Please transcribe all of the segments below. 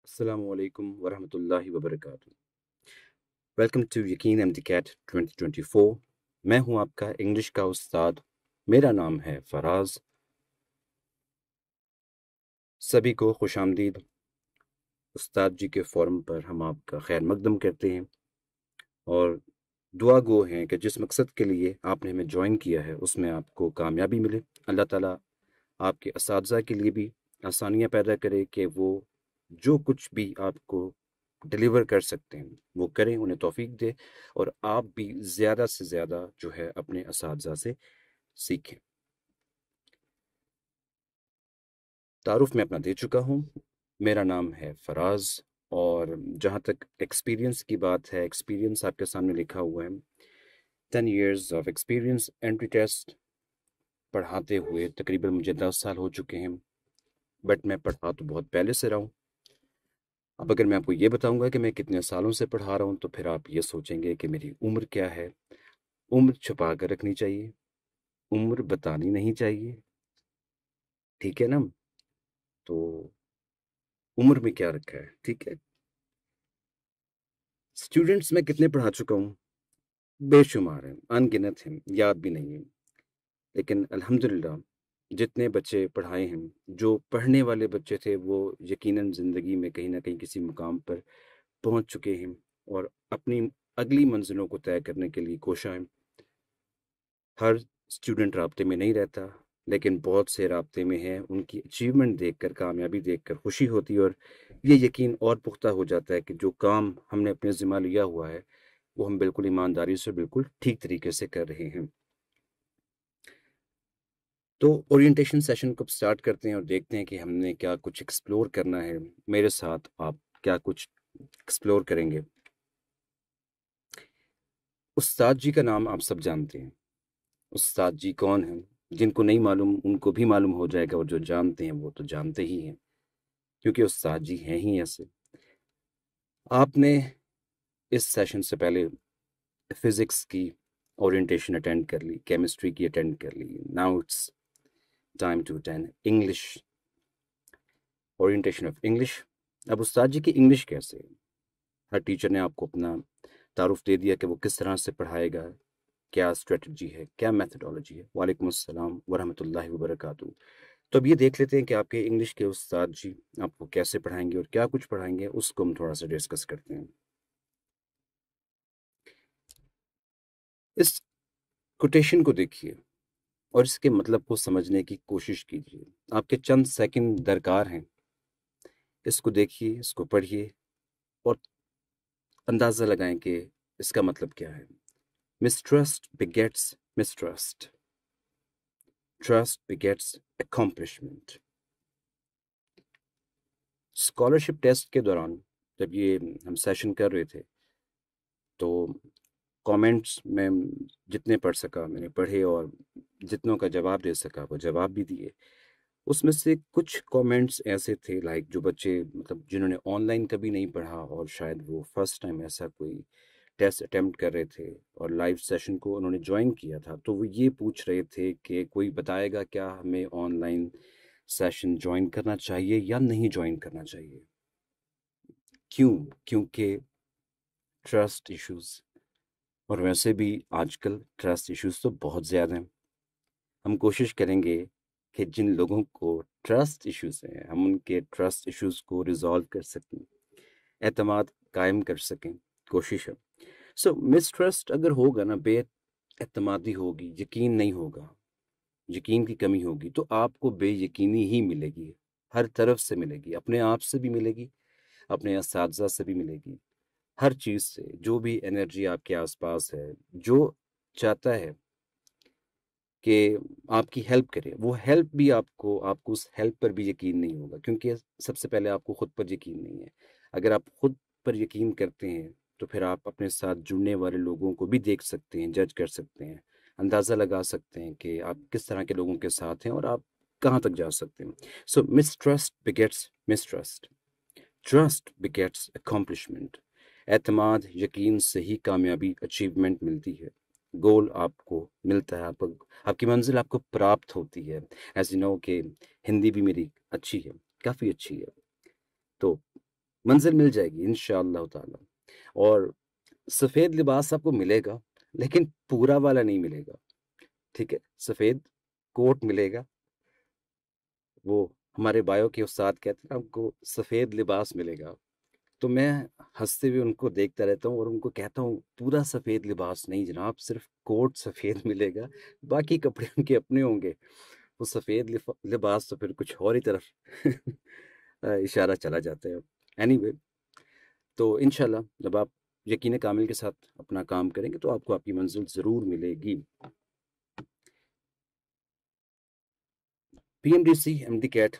Assalamu alaikum wa rahmatullahi wa barakatuh. Welcome to Yaqeen MDCAT 2024। मैं हूं आपका इंग्लिश का उस्ताद। मेरा नाम है फराज। सभी को खुशामदीद। उस्ताद जी के फोरम पर हम आपका खैर मकदम करते हैं और दुआ गो हैं कि जिस मकसद के लिए आपने हमें ज्वाइन किया है उसमें आपको कामयाबी मिले। अल्लाह ताला आपके असातिज़ा के लिए भी आसानियाँ पैदा करे कि वो जो कुछ भी आपको डिलीवर कर सकते हैं वो करें, उन्हें तौफीक दे और आप भी ज़्यादा से ज़्यादा जो है अपने असातिज़ा से सीखें। तारुफ मैं अपना दे चुका हूँ। मेरा नाम है फराज और जहाँ तक एक्सपीरियंस की बात है, एक्सपीरियंस आपके सामने लिखा हुआ है। 10 years of experience. Entry test पढ़ाते हुए तकरीबन मुझे 10 साल हो चुके हैं, बट मैं पढ़ा तो बहुत पहले से रहा हूँ। अब अगर मैं आपको ये बताऊंगा कि मैं कितने सालों से पढ़ा रहा हूँ तो फिर आप ये सोचेंगे कि मेरी उम्र क्या है। उम्र छुपा कर रखनी चाहिए, उम्र बतानी नहीं चाहिए, ठीक है ना? तो उम्र में क्या रखा है, ठीक है? स्टूडेंट्स मैं कितने पढ़ा चुका हूँ? बेशुमार हैं, अनगिनत हैं, याद भी नहीं है। लेकिन अल्हम्दुलिल्लाह जितने बच्चे पढ़ाए हैं, जो पढ़ने वाले बच्चे थे वो यकीनन ज़िंदगी में कहीं न कहीं किसी मुकाम पर पहुँच चुके हैं और अपनी अगली मंज़िलों को तय करने के लिए कोशा हैं। हर स्टूडेंट राब्ते में नहीं रहता, लेकिन बहुत से राब्ते में हैं। उनकी अचीवमेंट देखकर, कामयाबी देखकर खुशी होती है और ये यकीन और पुख्ता हो जाता है कि जो काम हमने अपने ज़िम्मा लिया हुआ है, वो हम बिल्कुल ईमानदारी से, बिल्कुल ठीक तरीके से कर रहे हैं। तो ओरिएंटेशन सेशन को स्टार्ट करते हैं और देखते हैं कि हमने क्या कुछ एक्सप्लोर करना है। मेरे साथ आप क्या कुछ एक्सप्लोर करेंगे? उस्ताद जी का नाम आप सब जानते हैं। उस्ताद जी कौन हैं? जिनको नहीं मालूम उनको भी मालूम हो जाएगा और जो जानते हैं वो तो जानते ही हैं, क्योंकि उस्ताद जी हैं ही ऐसे। आपने इस सेशन से पहले फिज़िक्स की ओरिएंटेशन अटेंड कर ली, केमिस्ट्री की अटेंड कर ली। Now it's time to attend English, orientation of English. अब उस्ताद जी की इंग्लिश कैसे है? हर टीचर ने आपको अपना तारुफ दे दिया कि वो किस तरह से पढ़ाएगा, क्या स्ट्रेटजी है, क्या मेथडोलॉजी है। वालेकुम अस्सलाम वरहमतुल्लाहि वबरकातुहू। तो अब ये देख लेते हैं कि आपके इंग्लिश के उस्ताद जी आपको कैसे पढ़ाएंगे और क्या कुछ पढ़ाएंगे, उसको हम थोड़ा सा डिस्कस करते हैं। इस कोटेशन को देखिए और इसके मतलब को समझने की कोशिश कीजिए। आपके चंद सेकंड दरकार हैं। इसको देखिए, इसको पढ़िए और अंदाज़ा लगाएं कि इसका मतलब क्या है। Mistrust begets mistrust, trust begets accomplishment. Scholarship test के दौरान जब ये हम सेशन कर रहे थे तो कमेंट्स में जितने पढ़ सका मैंने पढ़े और जितनों का जवाब दे सका वो जवाब भी दिए। उसमें से कुछ कमेंट्स ऐसे थे लाइक जो बच्चे मतलब जिन्होंने ऑनलाइन कभी नहीं पढ़ा और शायद वो फर्स्ट टाइम ऐसा कोई टेस्ट अटेम्प्ट कर रहे थे और लाइव सेशन को उन्होंने ज्वाइन किया था, तो वो ये पूछ रहे थे कि कोई बताएगा क्या हमें ऑनलाइन सेशन ज्वाइन करना चाहिए या नहीं ज्वाइन करना चाहिए। क्यों? क्योंकि ट्रस्ट इश्यूज। और वैसे भी आजकल ट्रस्ट इश्यूज तो बहुत ज़्यादा हैं। हम कोशिश करेंगे कि जिन लोगों को ट्रस्ट इश्यूज हैं हम उनके ट्रस्ट इश्यूज को रिजॉल्व कर सकें, एतमाद कायम कर सकें। कोशिश है। सो मिसट्रस्ट अगर होगा ना, बेएतमादी होगी, यकीन नहीं होगा, यकीन की कमी होगी तो आपको बेयकीनी ही मिलेगी। हर तरफ से मिलेगी, अपने आप से भी मिलेगी, अपने असातिज़ा से भी मिलेगी। हर चीज़ से जो भी एनर्जी आपके आसपास है, जो चाहता है कि आपकी हेल्प करे, वो हेल्प भी आपको आपको उस हेल्प पर भी यकीन नहीं होगा, क्योंकि सबसे पहले आपको खुद पर यकीन नहीं है। अगर आप खुद पर यकीन करते हैं तो फिर आप अपने साथ जुड़ने वाले लोगों को भी देख सकते हैं, जज कर सकते हैं, अंदाज़ा लगा सकते हैं कि आप किस तरह के लोगों के साथ हैं और आप कहाँ तक जा सकते हैं। So mistrust begets mistrust, trust begets accomplishment. एतमाद, यकीन से ही कामयाबी, अचीवमेंट मिलती है। गोल आपको मिलता है, आपकी मंजिल आपको प्राप्त होती है। एज यू नो कि हिंदी भी मेरी अच्छी है, काफ़ी अच्छी है। तो मंज़िल मिल जाएगी इंशाअल्लाह ताला। और सफ़ेद लिबास आपको मिलेगा, लेकिन पूरा वाला नहीं मिलेगा, ठीक है? सफ़ेद कोट मिलेगा, वो हमारे बायो के उस्ताद कहते हैं ना हमको सफ़ेद लिबास मिलेगा। तो मैं हँसते हुए उनको देखता रहता हूँ और उनको कहता हूँ, पूरा सफ़ेद लिबास नहीं जनाब, सिर्फ़ कोट सफ़ेद मिलेगा, बाकी कपड़े उनके अपने होंगे। वो सफ़ेद लिबास तो फिर कुछ और ही तरफ इशारा चला जाता है। एनीवे, तो इंशाल्लाह जब आप यकीन कामिल के साथ अपना काम करेंगे तो आपको आपकी मंज़िल ज़रूर मिलेगी। पीएमडीसी, एमडी कैट,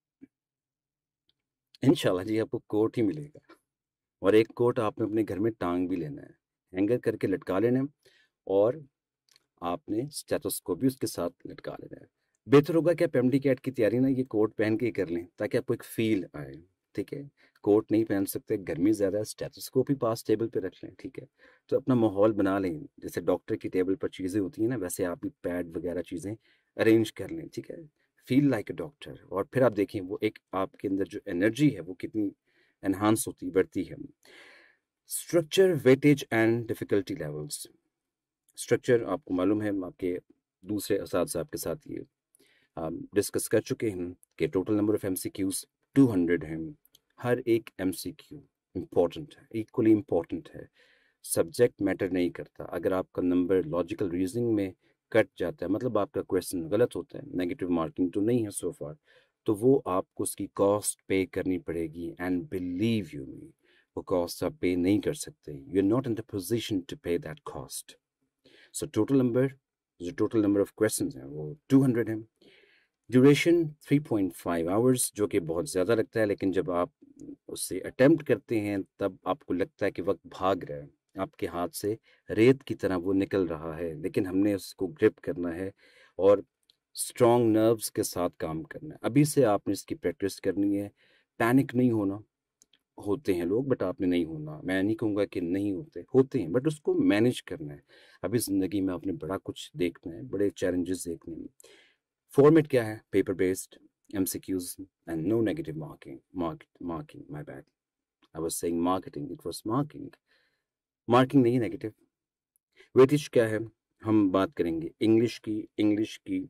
इंशाल्लाह जी आपको कोट ही मिलेगा। और एक कोट आपने अपने घर में टाँग भी लेना है, हैंगर करके लटका लेना है और आपने स्टेथोस्कोप भी उसके साथ लटका लेना है। बेहतर होगा कि आप एमडी कैट की तैयारी ना ये कोट पहन के ही कर लें, ताकि आपको एक फ़ील आए, ठीक है? कोट नहीं पहन सकते, गर्मी ज़्यादा है, स्टेथोस्कोप ही पास टेबल पे रख लें, ठीक है? तो अपना माहौल बना लें, जैसे डॉक्टर की टेबल पर चीज़ें होती हैं ना, वैसे आप भी पैड वगैरह चीज़ें अरेंज कर लें, ठीक है? फ़ील लाइक अ डॉक्टर, और फिर आप देखें वो एक आपके अंदर जो एनर्जी है वो कितनी एनहांस होती, बढ़ती है। Structure, weightage and difficulty levels. Structure आपको मालूम है, आपके दूसरे असातिज़ा आपके साथ ये डिस्कस कर चुके हैं कि टोटल नंबर ऑफ एमसीक्यूज 200 हैं। हर एक एमसीक्यू इम्पॉर्टेंट है, इक्वली इम्पॉर्टेंट है। सब्जेक्ट मैटर नहीं करता। अगर आपका नंबर लॉजिकल रीजनिंग में कट जाता है, मतलब आपका क्वेश्चन गलत होता है, नेगेटिव मार्किंग तो नहीं है सो फार, तो वो आपको उसकी कॉस्ट पे करनी पड़ेगी। एंड बिलीव यू मी, वो कॉस्ट आप पे नहीं कर सकते। You are not in the position to pay that cost. So total number of questions हैं वो 200 हैं। ड्यूरेशन 3.5 आवर्स, जो कि बहुत ज़्यादा लगता है, लेकिन जब आप उससे अटेम्प्ट करते हैं तब आपको लगता है कि वक्त भाग रहा है आपके हाथ से, रेत की तरह वो निकल रहा है, लेकिन हमने उसको ग्रिप करना है और स्ट्रॉन्ग नर्व्स के साथ काम करना है। अभी से आपने इसकी प्रैक्टिस करनी है। पैनिक नहीं होना। होते हैं लोग, बट आपने नहीं होना। मैं नहीं कहूँगा कि नहीं होते, होते हैं, बट उसको मैनेज करना है। अभी ज़िंदगी में आपने बड़ा कुछ देखना है, बड़े चैलेंजेस देखने हैं। फॉर्मेट क्या है? Paper based, MCQs and no negative marking, my bad, I was saying marketing, it was marking. Marking नहीं, नेगेटिव। वेटेज क्या है? हम बात करेंगे इंग्लिश की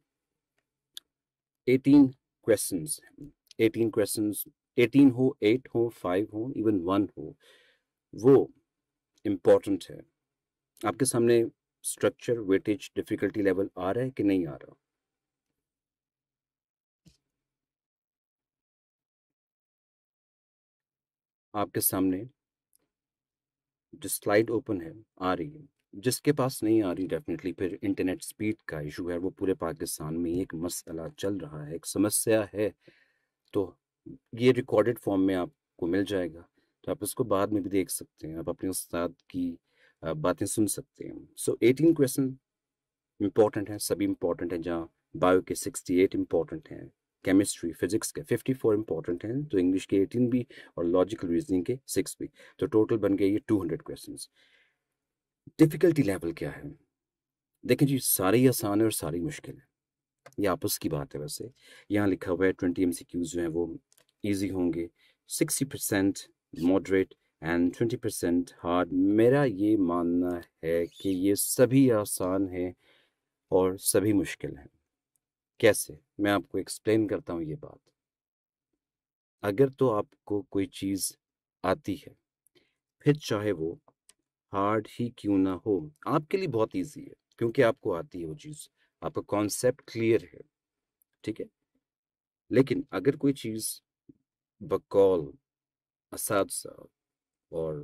18 क्वेश्चंस। 18 क्वेश्चंस, 18 हो, 8 हो, 5 हो, इवन 1 हो, वो इम्पोर्टेंट है। आपके सामने स्ट्रक्चर, वेटेज, डिफिकल्टी लेवल आ रहा है कि नहीं आ रहा? आपके सामने जो स्लाइड ओपन है, आ रही है। जिसके पास नहीं आ रही, डेफिनेटली फिर इंटरनेट स्पीड का इशू है। वो पूरे पाकिस्तान में एक मसला चल रहा है, एक समस्या है। तो ये रिकॉर्डेड फॉर्म में आपको मिल जाएगा, तो आप इसको बाद में भी देख सकते हैं। आप अपने उस्ताद की बातें सुन सकते हैं। सो 18 क्वेश्चन इंपॉर्टेंट हैं, सभी इंपॉर्टेंट हैं। जहाँ बायो के 68 इंपॉर्टेंट हैं, केमिस्ट्री फिजिक्स के 54 इंपॉर्टेंट हैं, तो इंग्लिश के 18 भी और लॉजिकल रीजनिंग के 6 भी। तो टोटल बन गए ये 200 क्वेश्चंस। डिफिकल्टी लेवल क्या है? देखें जी, सारी आसान है और सारी मुश्किल है, ये आपस की बात है। वैसे यहाँ लिखा हुआ है 20 एमसीक्यूज जो हैं वो इजी होंगे, 60% मॉडरेट एंड 20% हार्ड। मेरा ये मानना है कि ये सभी आसान है और सभी मुश्किल हैं। कैसे? मैं आपको एक्सप्लेन करता हूँ ये बात। अगर तो आपको कोई चीज़ आती है, फिर चाहे वो हार्ड ही क्यों ना हो, आपके लिए बहुत इजी है, क्योंकि आपको आती है वो चीज़, आपका कॉन्सेप्ट क्लियर है, ठीक है। लेकिन अगर कोई चीज़ बकौल असातिज़ा और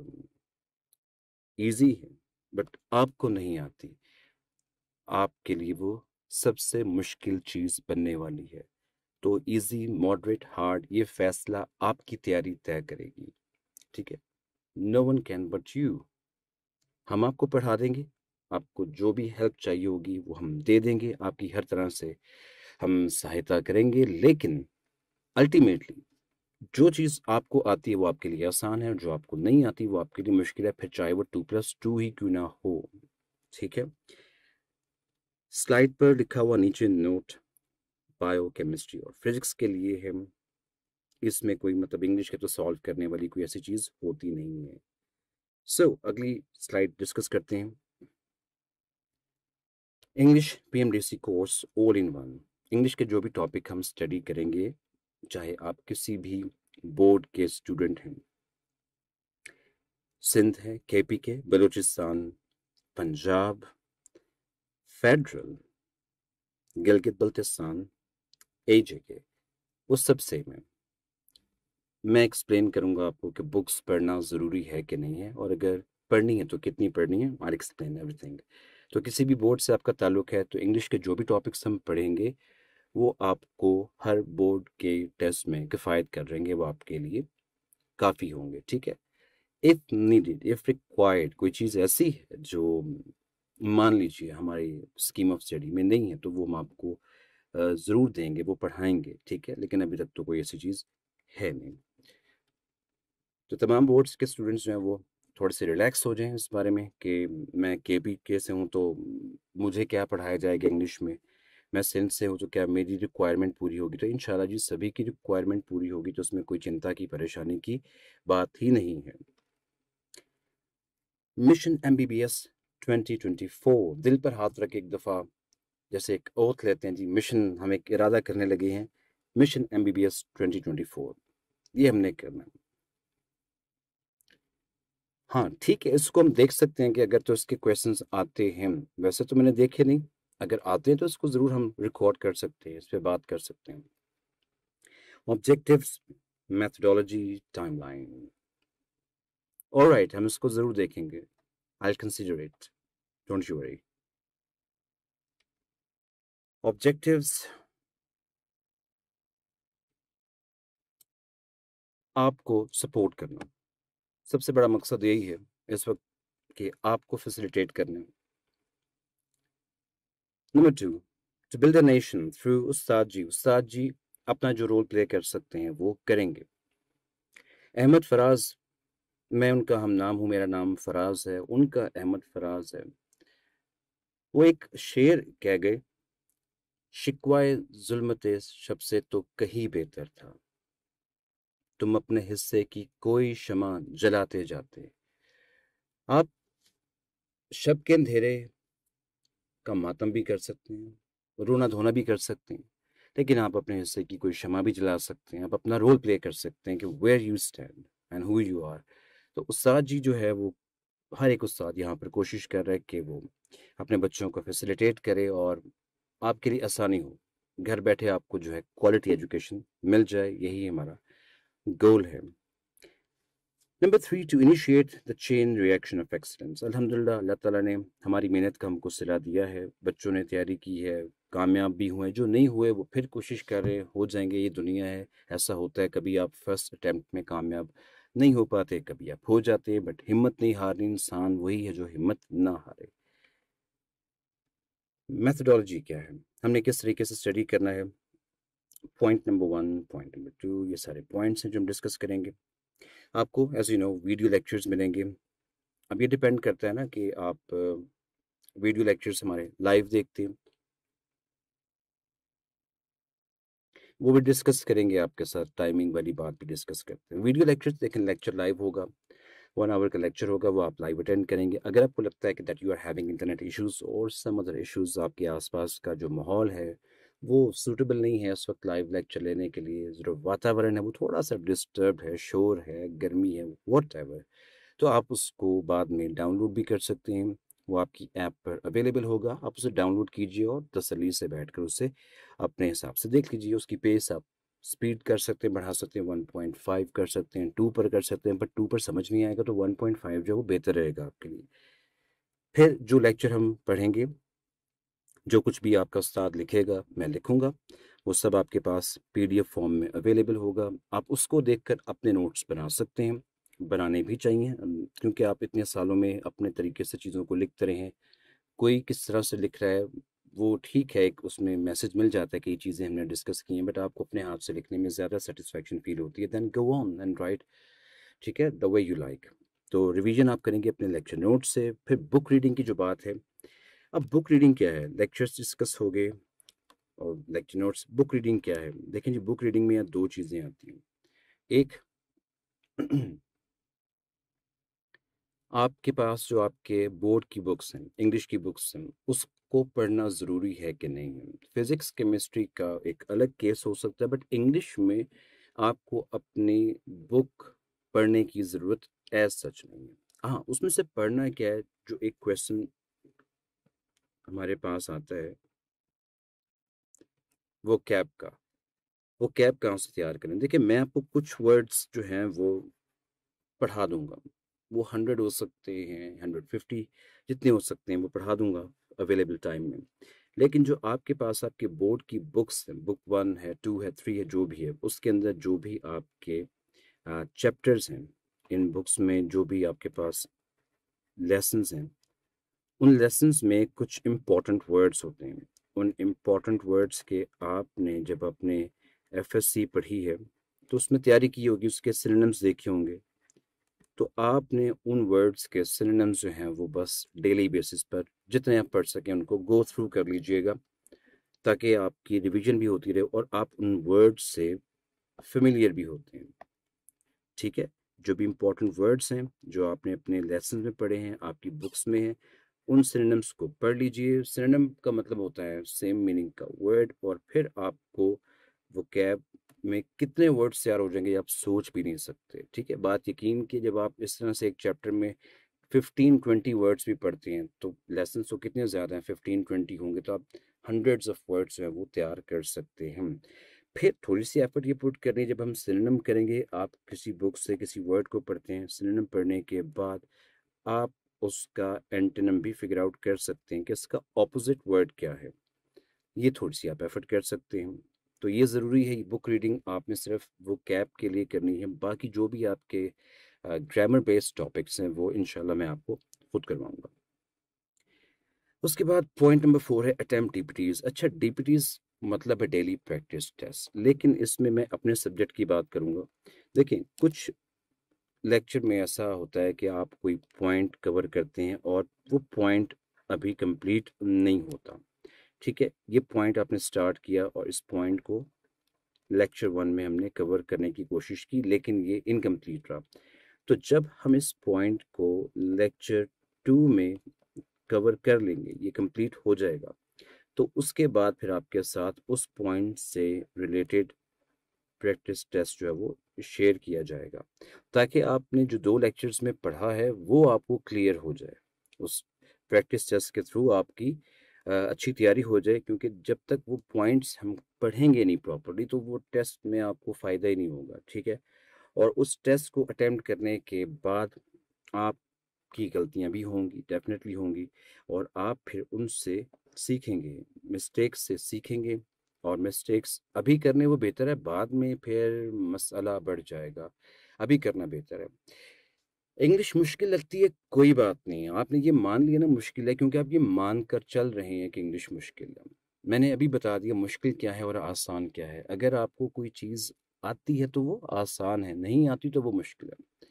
इजी है, बट आपको नहीं आती, आपके लिए वो सबसे मुश्किल चीज़ बनने वाली है। तो इजी, मॉडरेट, हार्ड, ये फैसला आपकी तैयारी तय करेगी, ठीक है। No one can but you. हम आपको पढ़ा देंगे, आपको जो भी हेल्प चाहिए होगी वो हम दे देंगे, आपकी हर तरह से हम सहायता करेंगे। लेकिन अल्टीमेटली जो चीज़ आपको आती है वो आपके लिए आसान है, और जो आपको नहीं आती वो आपके लिए मुश्किल है, फिर चाहे वो 2+2 ही क्यों ना हो, ठीक है। स्लाइड पर लिखा हुआ नीचे नोट बायो केमिस्ट्री और फिजिक्स के लिए है इसमें कोई मतलब इंग्लिश के तो सॉल्व करने वाली कोई ऐसी चीज़ होती नहीं है। सो अगली स्लाइड डिस्कस करते हैं। English PMDC course all in one. English के जो भी टॉपिक हम स्टडी करेंगे, चाहे आप किसी भी बोर्ड के स्टूडेंट हैं, सिंध है, केपी के, Balochistan, Punjab, federal, Gilgit Baltistan, AJK, वो सब सेम है। मैं एक्सप्लेन करूंगा आपको कि बुक्स पढ़ना ज़रूरी है कि नहीं है, और अगर पढ़नी है तो कितनी पढ़नी है। I explain everything. तो किसी भी बोर्ड से आपका ताल्लुक है तो इंग्लिश के जो भी टॉपिक्स हम पढ़ेंगे वो आपको हर बोर्ड के टेस्ट में किफ़ायत कर रहेंगे, वो आपके लिए काफ़ी होंगे, ठीक है। इफ़ नीडेड, इफ़ रिक्वायर्ड, कोई चीज़ ऐसी है जो मान लीजिए हमारी स्कीम ऑफ स्टडी में नहीं है तो वो हम आपको ज़रूर देंगे, वो पढ़ाएंगे, ठीक है। लेकिन अभी तक तो कोई ऐसी चीज़ है नहीं। तो तमाम बोर्ड्स के स्टूडेंट्स जो हैं वो थोड़े से रिलैक्स हो जाएं इस बारे में कि मैं केपी के से हूँ तो मुझे क्या पढ़ाया जाएगा इंग्लिश में, मैं सिंध से हूँ तो क्या मेरी रिक्वायरमेंट पूरी होगी। तो इंशाल्लाह जी सभी की रिक्वायरमेंट पूरी होगी, तो उसमें कोई चिंता की परेशानी की बात ही नहीं है। मिशन एमबीबीएस 2024, दिल पर हाथ रख एक दफ़ा जैसे एक ओथ लेते हैं जी, मिशन हम एक इरादा करने लगे हैं, मिशन एमबीबीएस 2024 ये हमने करना है। हाँ, ठीक है, इसको हम देख सकते हैं कि अगर तो इसके क्वेश्चंस आते हैं, वैसे तो मैंने देखे नहीं, अगर आते हैं तो इसको ज़रूर हम रिकॉर्ड कर सकते हैं, इस पे बात कर सकते हैं। ऑब्जेक्टिव्स, मेथोडोलॉजी, टाइमलाइन, ऑलराइट, हम इसको ज़रूर देखेंगे। I will consider it, don't you worry. Objectives, आपको सपोर्ट करना, सबसे बड़ा मकसद यही है इस वक्त कि आपको फैसिलिटेट करना। Number 2, to build a nation through Ustad ji. उस्ताद जी अपना जो रोल प्ले कर सकते हैं वो करेंगे। अहमद फराज, मैं उनका हम नाम हूँ, मेरा नाम फराज है, उनका अहमद फराज है। वो एक शेर कह गए, शिकवाए जुल्मते शब से तो कहीं बेहतर था, तुम अपने हिस्से की कोई शमा जलाते जाते। आप शब के अंधेरे का मातम भी कर सकते हैं, रोना धोना भी कर सकते हैं, लेकिन आप अपने हिस्से की कोई शमा भी जला सकते हैं। आप अपना रोल प्ले कर सकते हैं कि where you stand and who you are. तो उस्ताद जी जो है वो, हर एक उस्ताद यहाँ पर कोशिश कर रहा है कि वो अपने बच्चों को फैसिलिटेट करे और आपके लिए आसानी हो, घर बैठे आपको जो है क्वालिटी एजुकेशन मिल जाए, यही हमारा गोल है। Number 3, to initiate the chain reaction of excellence. अल्हम्दुलिल्लाह, अल्लाह ताला ने हमारी मेहनत का हमको सिला दिया है, बच्चों ने तैयारी की है, कामयाब भी हुए, जो नहीं हुए वो फिर कोशिश कर रहे हैं, हो जाएंगे, ये दुनिया है, ऐसा होता है। कभी आप फर्स्ट अटेम्प्ट में कामयाब नहीं हो पाते, कभी आप हो जाते हैं, बट हिम्मत नहीं हारनी, इंसान वही है जो हिम्मत ना हारे। मेथोडोलॉजी क्या है, हमने किस तरीके से स्टडी करना है, पॉइंट नंबर 1, पॉइंट नंबर 2, ये सारे पॉइंट्स हैं जो हम डिस्कस करेंगे। आपको as you know video lectures मिलेंगे। अब ये डिपेंड करता है ना कि आप वीडियो लेक्चर्स हमारे लाइव देखते हैं, वो भी डिस्कस करेंगे आपके साथ, टाइमिंग वाली बात भी डिस्कस करते हैं। वीडियो लेक्चर्स देखें, लेक्चर लाइव होगा, 1 आवर का लेक्चर होगा, वो आप लाइव अटेंड करेंगे। अगर आपको लगता है कि that you are having internet issues और सम अदर इश्यूज, आपके आसपास का जो माहौल है वो सूटेबल नहीं है इस वक्त लाइव लेक्चर लेने के लिए, जो वातावरण है वो थोड़ा सा डिस्टर्ब है, शोर है, गर्मी है, वॉट एवर, तो आप उसको बाद में डाउनलोड भी कर सकते हैं। वो आपकी ऐप पर अवेलेबल होगा, आप उसे डाउनलोड कीजिए और तसल्ली से बैठकर उसे अपने हिसाब से देख लीजिए। उसकी पेस आप स्पीड कर सकते हैं, बढ़ा सकते हैं, 1.5 कर सकते हैं, 2 पर कर सकते हैं, बट 2 पर समझ नहीं आएगा तो 1.5 जो है वो बेहतर रहेगा आपके लिए। फिर जो लेक्चर हम पढ़ेंगे, जो कुछ भी आपका उस्ताद लिखेगा मैं लिखूंगा, वो सब आपके पास पीडीएफ फॉर्म में अवेलेबल होगा। आप उसको देखकर अपने नोट्स बना सकते हैं, बनाने भी चाहिए, क्योंकि आप इतने सालों में अपने तरीके से चीज़ों को लिखते रहे हैं। कोई किस तरह से लिख रहा है वो ठीक है, एक उसमें मैसेज मिल जाता है कि ये चीज़ें हमने डिस्कस की हैं, बट आपको अपने हाथ से लिखने में ज़्यादा सेटिस्फेक्शन फील होती है। Then go on and right, ठीक है, द वे यू लाइक। तो रिवीजन आप करेंगे अपने लेक्चर नोट से। फिर बुक रीडिंग की जो बात है, अब बुक रीडिंग क्या है, लेक्चर्स डिस्कस हो गए और लेक्चर नोट्स, बुक रीडिंग क्या है। देखें जी, बुक रीडिंग में यहाँ दो चीज़ें आती हैं। एक आपके पास जो आपके बोर्ड की बुक्स हैं, इंग्लिश की बुक्स हैं, उसको पढ़ना ज़रूरी है कि नहीं है? फिज़िक्स, केमिस्ट्री का एक अलग केस हो सकता है, बट इंग्लिश में आपको अपनी बुक पढ़ने की ज़रूरत एज़ सच नहीं है। हाँ, उसमें से पढ़ना क्या है, जो एक क्वेश्चन हमारे पास आता है, वोकैब का। वोकैब कहाँ से तैयार करें? देखिए, मैं आपको कुछ वर्ड्स जो हैं, वो पढ़ा दूँगा। वो 100 हो सकते हैं, 150 जितने हो सकते हैं वो पढ़ा दूँगा अवेलेबल टाइम में। लेकिन जो आपके पास आपके बोर्ड की बुक्स हैं, बुक 1 है, 2 है, 3 है, जो भी है, उसके अंदर जो भी आपके चैप्टर्स हैं, इन बुक्स में जो भी आपके पास लेसन्स हैं, उन लेसन्स में कुछ इम्पोर्टेंट वर्ड्स होते हैं। उन इम्पोर्टेंट वर्ड्स के आपने जब अपने एफएससी पढ़ी है, तो उसमें तैयारी की होगी, उसके सिनोनिम्स देखे होंगे। तो आपने उन वर्ड्स के सिनोनिम्स जो हैं वो बस डेली बेसिस पर जितने आप पढ़ सकें उनको गो थ्रू कर लीजिएगा, ताकि आपकी रिवीजन भी होती रहे और आप उन वर्ड्स से फेमिलियर भी होते हैं। ठीक है? जो भी इम्पोर्टेंट वर्ड्स हैं, जो आपने अपने लेसन में पढ़े हैं, आपकी बुक्स में हैं, उन सिनोनिम्स को पढ़ लीजिए। सिनोनिम का मतलब होता है सेम मीनिंग का वर्ड, और फिर आपको वोकैब में कितने वर्ड्स तैयार हो जाएंगे, आप सोच भी नहीं सकते। ठीक है? बात यकीन की, जब आप इस तरह से एक चैप्टर में 15-20 वर्ड्स भी पढ़ते हैं, तो लेसन तो कितने ज़्यादा हैं, 15-20 होंगे, तो आप हंड्रेड्स ऑफ वर्ड्स जो हैं वो तैयार कर सकते हैं। फिर थोड़ी-सी एफर्ट ये पुट करनी है, जब हम सिनोनिम करेंगे, आप किसी बुक से किसी वर्ड को पढ़ते हैं, सिनोनिम पढ़ने के बाद आप उसका एंटोनिम भी फिगर आउट कर सकते हैं कि इसका ऑपोजिट वर्ड क्या है। ये थोड़ी-सी आप एफर्ट कर सकते हैं। तो ये ज़रूरी है, ये बुक रीडिंग आपने सिर्फ़ वोकैब के लिए करनी है, बाकी जो भी आपके ग्रामर बेस्ड टॉपिक्स हैं, वो इंशाल्लाह मैं आपको खुद करवाऊँगा। उसके बाद पॉइंट नंबर 4 है अटेम्प्ट डीपीटीज़। अच्छा, डीपीटीज़ मतलब है डेली प्रैक्टिस टेस्ट, लेकिन इसमें मैं अपने सब्जेक्ट की बात करूँगा। देखिए, कुछ लेक्चर में ऐसा होता है कि आप कोई पॉइंट कवर करते हैं और वो पॉइंट अभी कंप्लीट नहीं होता। ठीक है? ये पॉइंट आपने स्टार्ट किया और इस पॉइंट को लेक्चर 1 में हमने कवर करने की कोशिश की, लेकिन ये इनकम्प्लीट रहा। तो जब हम इस पॉइंट को लेक्चर 2 में कवर कर लेंगे, ये कंप्लीट हो जाएगा, तो उसके बाद फिर आपके साथ उस पॉइंट से रिलेटेड प्रैक्टिस टेस्ट जो है वो शेयर किया जाएगा, ताकि आपने जो 2 लेक्चर्स में पढ़ा है वो आपको क्लियर हो जाए। उस प्रैक्टिस टेस्ट के थ्रू आपकी अच्छी तैयारी हो जाए, क्योंकि जब तक वो पॉइंट्स हम पढ़ेंगे नहीं प्रॉपर्ली, तो वो टेस्ट में आपको फ़ायदा ही नहीं होगा। ठीक है? और उस टेस्ट को अटेम्प्ट करने के बाद आपकी गलतियां भी होंगी, डेफिनेटली होंगी, और आप फिर उनसे सीखेंगे, मिस्टेक्स से सीखेंगे। और मिस्टेक्स अभी करने वो बेहतर है, बाद में फिर मसला बढ़ जाएगा। अभी करना बेहतर है। इंग्लिश मुश्किल लगती है, कोई बात नहीं है, आपने ये मान लिया ना मुश्किल है, क्योंकि आप ये मान कर चल रहे हैं कि इंग्लिश मुश्किल है। मैंने अभी बता दिया मुश्किल क्या है और आसान क्या है। अगर आपको कोई चीज़ आती है तो वो आसान है, नहीं आती तो वो मुश्किल है।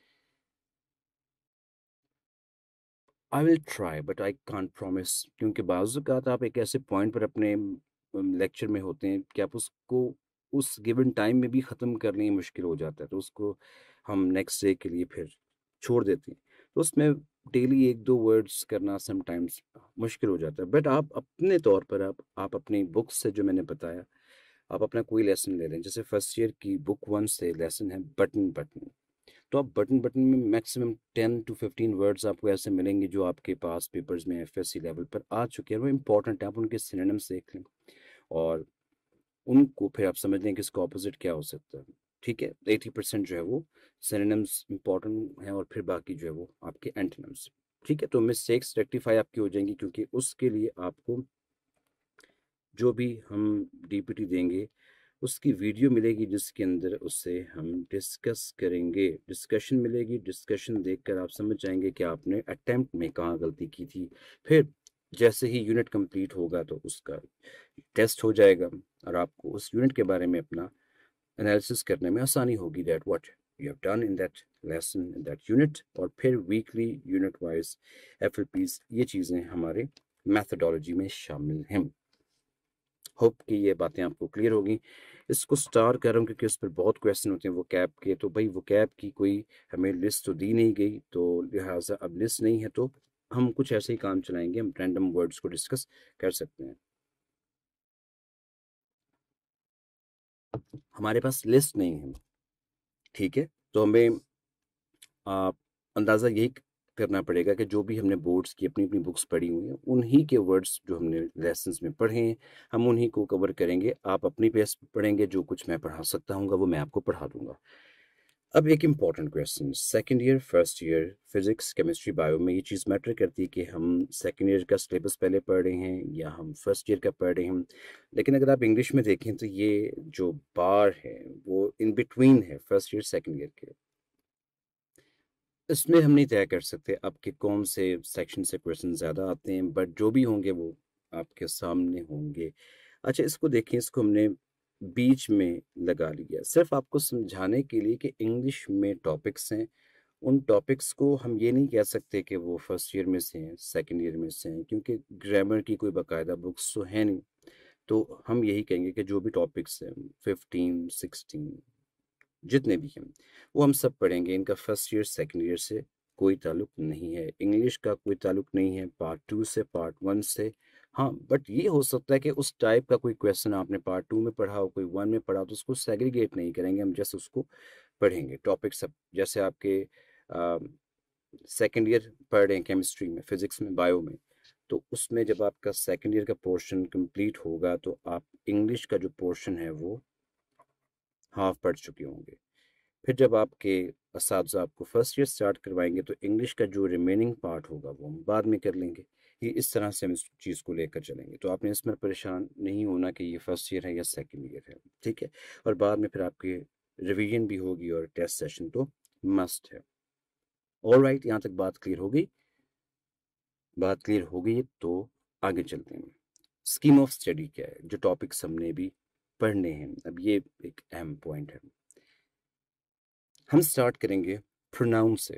I will try but I can't promise, क्योंकि बाज़-औक़ात आप एक ऐसे पॉइंट पर अपने लेक्चर में होते हैं कि आप उसको उस गिवन टाइम में भी ख़त्म करना ही मुश्किल हो जाता है, तो उसको हम नेक्स्ट डे के लिए फिर छोड़ देते हैं। तो उसमें डेली 1-2 वर्ड्स करना समटाइम्स मुश्किल हो जाता है, बट आप अपने तौर पर आप अपनी बुक्स से, जो मैंने बताया, आप अपना कोई लेसन ले लें। जैसे फर्स्ट ईयर की बुक 1 से लेसन है बटन बटन। तो आप बटन बटन में मैक्सिमम 10 टू 15 वर्ड्स आपको ऐसे मिलेंगे जो आपके पास पेपर्स में एफएससी लेवल पर आ चुके हैं, वो इंपॉर्टेंट है, आप उनके सिनोनिम्स देख लें और उनको फिर आप समझ लें कि इसका ऑपोजिट क्या हो सकता है। ठीक है? 80% जो है वो सिनोनिम्स इंपॉर्टेंट हैं, और फिर बाकी जो है वो आपके एंटोनिम्स। ठीक है? तो मिस्टेक्स रेक्टिफाई आपकी हो जाएंगी, क्योंकि उसके लिए आपको जो भी हम डीपीटी देंगे, उसकी वीडियो मिलेगी, जिसके अंदर उससे हम डिस्कस करेंगे, डिस्कशन मिलेगी। डिस्कशन देखकर आप समझ जाएँगे कि आपने अटेम्प्ट में कहाँ गलती की थी। फिर जैसे ही यूनिट कंप्लीट होगा तो उसका टेस्ट हो जाएगा, और आपको उस यूनिट के बारे में अपना एनालिसिस करने में आसानी होगी, that what you have done in that lesson, in that unit. और फिर वीकली यूनिट वाइज़ एफएलपीज़, ये चीज़ें हमारे मेथोडोलॉजी में शामिल हैं। होप कि ये बातें आपको क्लियर होगी। इसको स्टार कर रहा हूँ क्योंकि उस पर बहुत क्वेश्चन होते हैं वोकैब के, तो भाई वोकैब की कोई हमें लिस्ट तो दी नहीं गई, तो लिहाजा अब लिस्ट नहीं है तो हम कुछ ऐसे ही काम चलाएंगे, हम रैंडम वर्ड्स को डिस्कस कर सकते हैं। हमारे पास लिस्ट नहीं है, ठीक है, तो हमें अंदाज़ा यही करना पड़ेगा कि जो भी हमने बोर्ड्स की अपनी अपनी बुक्स पढ़ी हुई हैं उन्हीं के वर्ड्स जो हमने लेसन्स में पढ़े हैं हम उन्हीं को कवर करेंगे। आप अपनी पेस पे पढ़ेंगे, जो कुछ मैं पढ़ा सकता हूँ वो मैं आपको पढ़ा दूंगा। अब एक important question, second year first year physics chemistry bio में ये चीज़ मैटर करती है कि हम सेकंड ईयर का सिलेबस पहले पढ़ रहे हैं या हम फर्स्ट ईयर का पढ़ रहे हैं। लेकिन अगर आप इंग्लिश में देखें तो ये जो बार है वो इन बिटवीन है फर्स्ट ईयर सेकंड ईयर के। इसमें हम नहीं तय कर सकते आपके कौन से सेक्शन से क्वेश्चन ज़्यादा आते हैं, बट जो भी होंगे वो आपके सामने होंगे। अच्छा, इसको देखें, इसको हमने बीच में लगा लिया सिर्फ आपको समझाने के लिए कि इंग्लिश में टॉपिक्स हैं। उन टॉपिक्स को हम ये नहीं कह सकते कि वो फर्स्ट ईयर में से हैं सेकंड ईयर में से हैं, क्योंकि ग्रामर की कोई बाकायदा बुक्स तो है नहीं। तो हम यही कहेंगे कि जो भी टॉपिक्स हैं 15 16 जितने भी हैं वो हम सब पढ़ेंगे। इनका फर्स्ट ईयर सेकंड ईयर से कोई ताल्लुक नहीं है, इंग्लिश का कोई ताल्लुक नहीं है पार्ट टू से पार्ट वन से। हाँ, बट ये हो सकता है कि उस टाइप का कोई क्वेश्चन आपने पार्ट टू में पढ़ा हो, कोई वन में पढ़ा हो, तो उसको सेग्रीगेट नहीं करेंगे हम, जैसे उसको पढ़ेंगे टॉपिक सब। जैसे आपके सेकंड ईयर पढ़ रहे हैं केमिस्ट्री में, फिजिक्स में, बायो में, तो उसमें जब आपका सेकंड ईयर का पोर्शन कंप्लीट होगा तो आप इंग्लिश का जो पोर्शन है वो हाफ पढ़ चुके होंगे। फिर जब आपके असातिज़ा आपको फर्स्ट ईयर स्टार्ट करवाएंगे तो इंग्लिश का जो रिमेनिंग पार्ट होगा वो हम बाद में कर लेंगे। ये इस तरह से हम इस चीज़ को लेकर चलेंगे, तो आपने इसमें परेशान नहीं होना कि ये फर्स्ट ईयर है या सेकंड ईयर है, ठीक है। और बाद में फिर आपकी रिवीजन भी होगी और टेस्ट सेशन तो मस्ट है। ऑल राइट, यहाँ तक बात क्लियर हो गई। बात क्लियर हो गई तो आगे चलते हैं। स्कीम ऑफ स्टडी क्या है, जो टॉपिक्स हमने भी पढ़ने हैं, अब ये एक अहम पॉइंट है। हम स्टार्ट करेंगे प्रोनाउन से।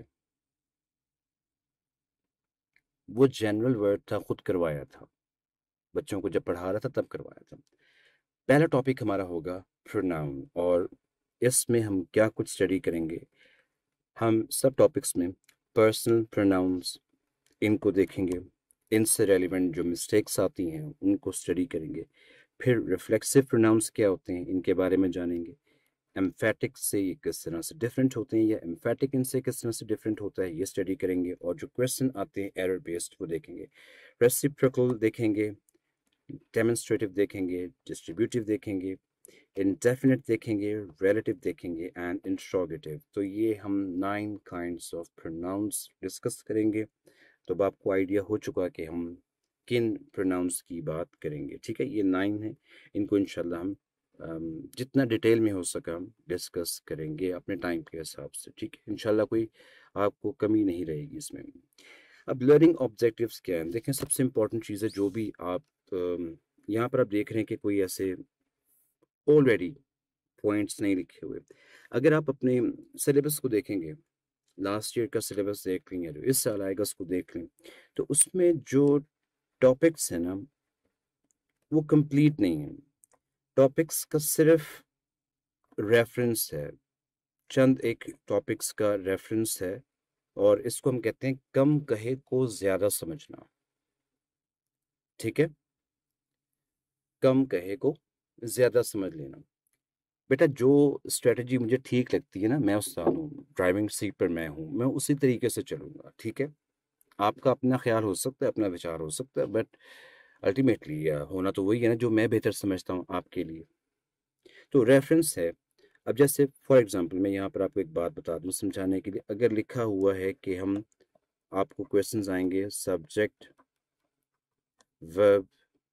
वो जनरल वर्ड था, खुद करवाया था, बच्चों को जब पढ़ा रहा था तब करवाया था। पहला टॉपिक हमारा होगा प्रोनाउन, और इसमें हम क्या कुछ स्टडी करेंगे। हम सब टॉपिक्स में पर्सनल प्रोनाउंस इनको देखेंगे, इनसे रेलिवेंट जो मिस्टेक्स आती हैं उनको स्टडी करेंगे। फिर रिफ्लेक्सिव प्रोनाउंस क्या होते हैं इनके बारे में जानेंगे। एम्फेटिक से ये किस तरह से डिफरेंट होते हैं या एम्फेटिक इनसे किस तरह से डिफरेंट होता है ये स्टडी करेंगे। और जो क्वेश्चन आते हैं एरर बेस्ड वो देखेंगे। रेसिप्रोकल देखेंगे, डेमोन्स्ट्रेटिव देखेंगे, डिस्ट्रीब्यूटिव देखेंगे, इंडेफिनिट देखेंगे, रिलेटिव देखेंगे एंड इंट्रोगेटिव। तो ये हम 9 काइंड्स ऑफ प्रोनाउंस डिस्कस करेंगे। तो अब आपको आइडिया हो चुका है कि हम किन प्रोनाउंस की बात करेंगे, ठीक है। ये 9 हैं, इनको इंशाल्लाह हम जितना डिटेल में हो सका हम डिस्कस करेंगे अपने टाइम के हिसाब से, ठीक है। इंशाल्लाह कोई आपको कमी नहीं रहेगी इसमें। अब लर्निंग ऑब्जेक्टिव्स क्या हैं, देखें सबसे इम्पोर्टेंट चीज़ है जो भी आप यहाँ पर आप देख रहे हैं कि कोई ऐसे ऑलरेडी पॉइंट्स नहीं लिखे हुए। अगर आप अपने सिलेबस को देखेंगे, लास्ट ईयर का सिलेबस देख लें या जो इस साल आएगा उसको देख लें, तो उसमें जो टॉपिक्स हैं ना वो कंप्लीट नहीं है। टॉपिक्स का सिर्फ रेफरेंस है, चंद एक टॉपिक्स का रेफरेंस है, और इसको हम कहते हैं कम कहे को ज़्यादा समझना, ठीक है। कम कहे को ज़्यादा समझ लेना। बेटा जो स्ट्रेटजी मुझे ठीक लगती है ना, मैं उस्ताद हूँ, ड्राइविंग सीट पर मैं हूँ, मैं उसी तरीके से चलूँगा, ठीक है। आपका अपना ख्याल हो सकता है, अपना विचार हो सकता है, बट अल्टीमेटली होना तो वही है ना जो मैं बेहतर समझता हूँ आपके लिए। तो रेफरेंस है। अब जैसे फॉर एग्जांपल मैं यहाँ पर आपको एक बात बता दूँ समझाने के लिए, अगर लिखा हुआ है कि हम आपको क्वेश्चंस आएंगे सब्जेक्ट वर्ब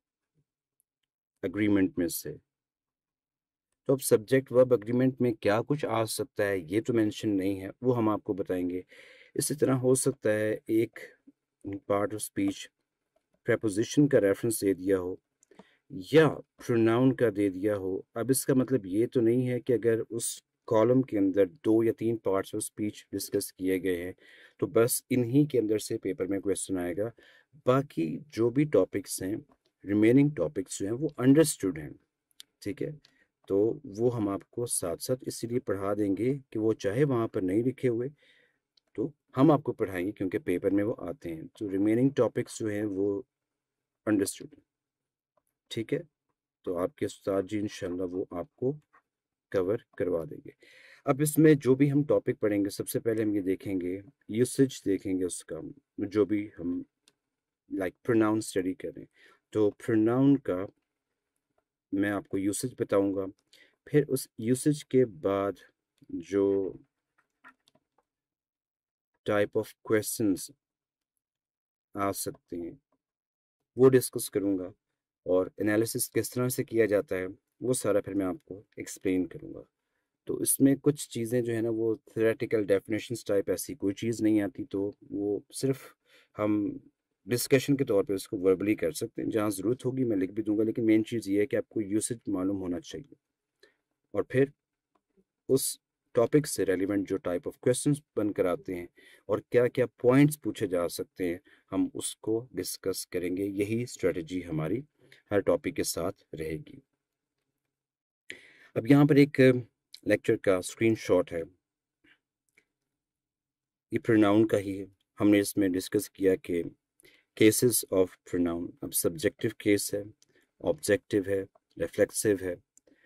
एग्रीमेंट में से, तो अब सब्जेक्ट वर्ब एग्रीमेंट में क्या कुछ आ सकता है ये तो मेंशन नहीं है, वो हम आपको बताएंगे। इसी तरह हो सकता है एक पार्ट ऑफ स्पीच प्रेपोजिशन का रेफरेंस दे दिया हो या प्रोनाउन का दे दिया हो। अब इसका मतलब ये तो नहीं है कि अगर उस कॉलम के अंदर 2 या 3 पार्ट्स ऑफ स्पीच डिस्कस किए गए हैं तो बस इन्हीं के अंदर से पेपर में क्वेश्चन आएगा। बाकी जो भी टॉपिक्स हैं रिमेनिंग टॉपिक्स जो हैं वो अंडरस्टूड हैं, ठीक है। तो वो हम आपको साथ साथ इसीलिए पढ़ा देंगे कि वो चाहे वहाँ पर नहीं लिखे हुए तो हम आपको पढ़ाएंगे, क्योंकि पेपर में वो आते हैं। तो रिमेनिंग टॉपिक्स जो हैं वो अंडरस्टूड हैं, ठीक है। तो आपके उस्ताद जी इंशाल्लाह वो आपको कवर करवा देंगे। अब इसमें जो भी हम टॉपिक पढ़ेंगे, सबसे पहले हम ये देखेंगे, यूसेज देखेंगे उसका, जो भी हम लाइक प्रोनाउन स्टडी करें तो प्रोनाउन का मैं आपको यूसेज बताऊंगा। फिर उस यूसेज के बाद जो टाइप ऑफ क्वेश्चंस आ सकते हैं वो डिस्कस करूंगा, और एनालिसिस किस तरह से किया जाता है वो सारा फिर मैं आपको एक्सप्लेन करूंगा। तो इसमें कुछ चीज़ें जो है ना वो थ्योरेटिकल डेफिनेशंस टाइप ऐसी कोई चीज़ नहीं आती, तो वो सिर्फ हम डिस्कशन के तौर पे उसको वर्बली कर सकते हैं। जहाँ ज़रूरत होगी मैं लिख भी दूंगा, लेकिन मेन चीज़ ये है कि आपको यूसेज मालूम होना चाहिए। और फिर उस टॉपिक से रेलिवेंट जो टाइप ऑफ क्वेश्चंस बनकर आते हैं और क्या क्या पॉइंट्स पूछे जा सकते हैं, हम उसको डिस्कस करेंगे। यही स्ट्रेटजी हमारी हर टॉपिक के साथ रहेगी। अब यहाँ पर एक लेक्चर का स्क्रीनशॉट है, ये प्रोनाउन का ही है। हमने इसमें डिस्कस किया कि केसेस ऑफ प्रोनाउन, अब सब्जेक्टिव केस है, ऑब्जेक्टिव है, रिफ्लेक्सिव है।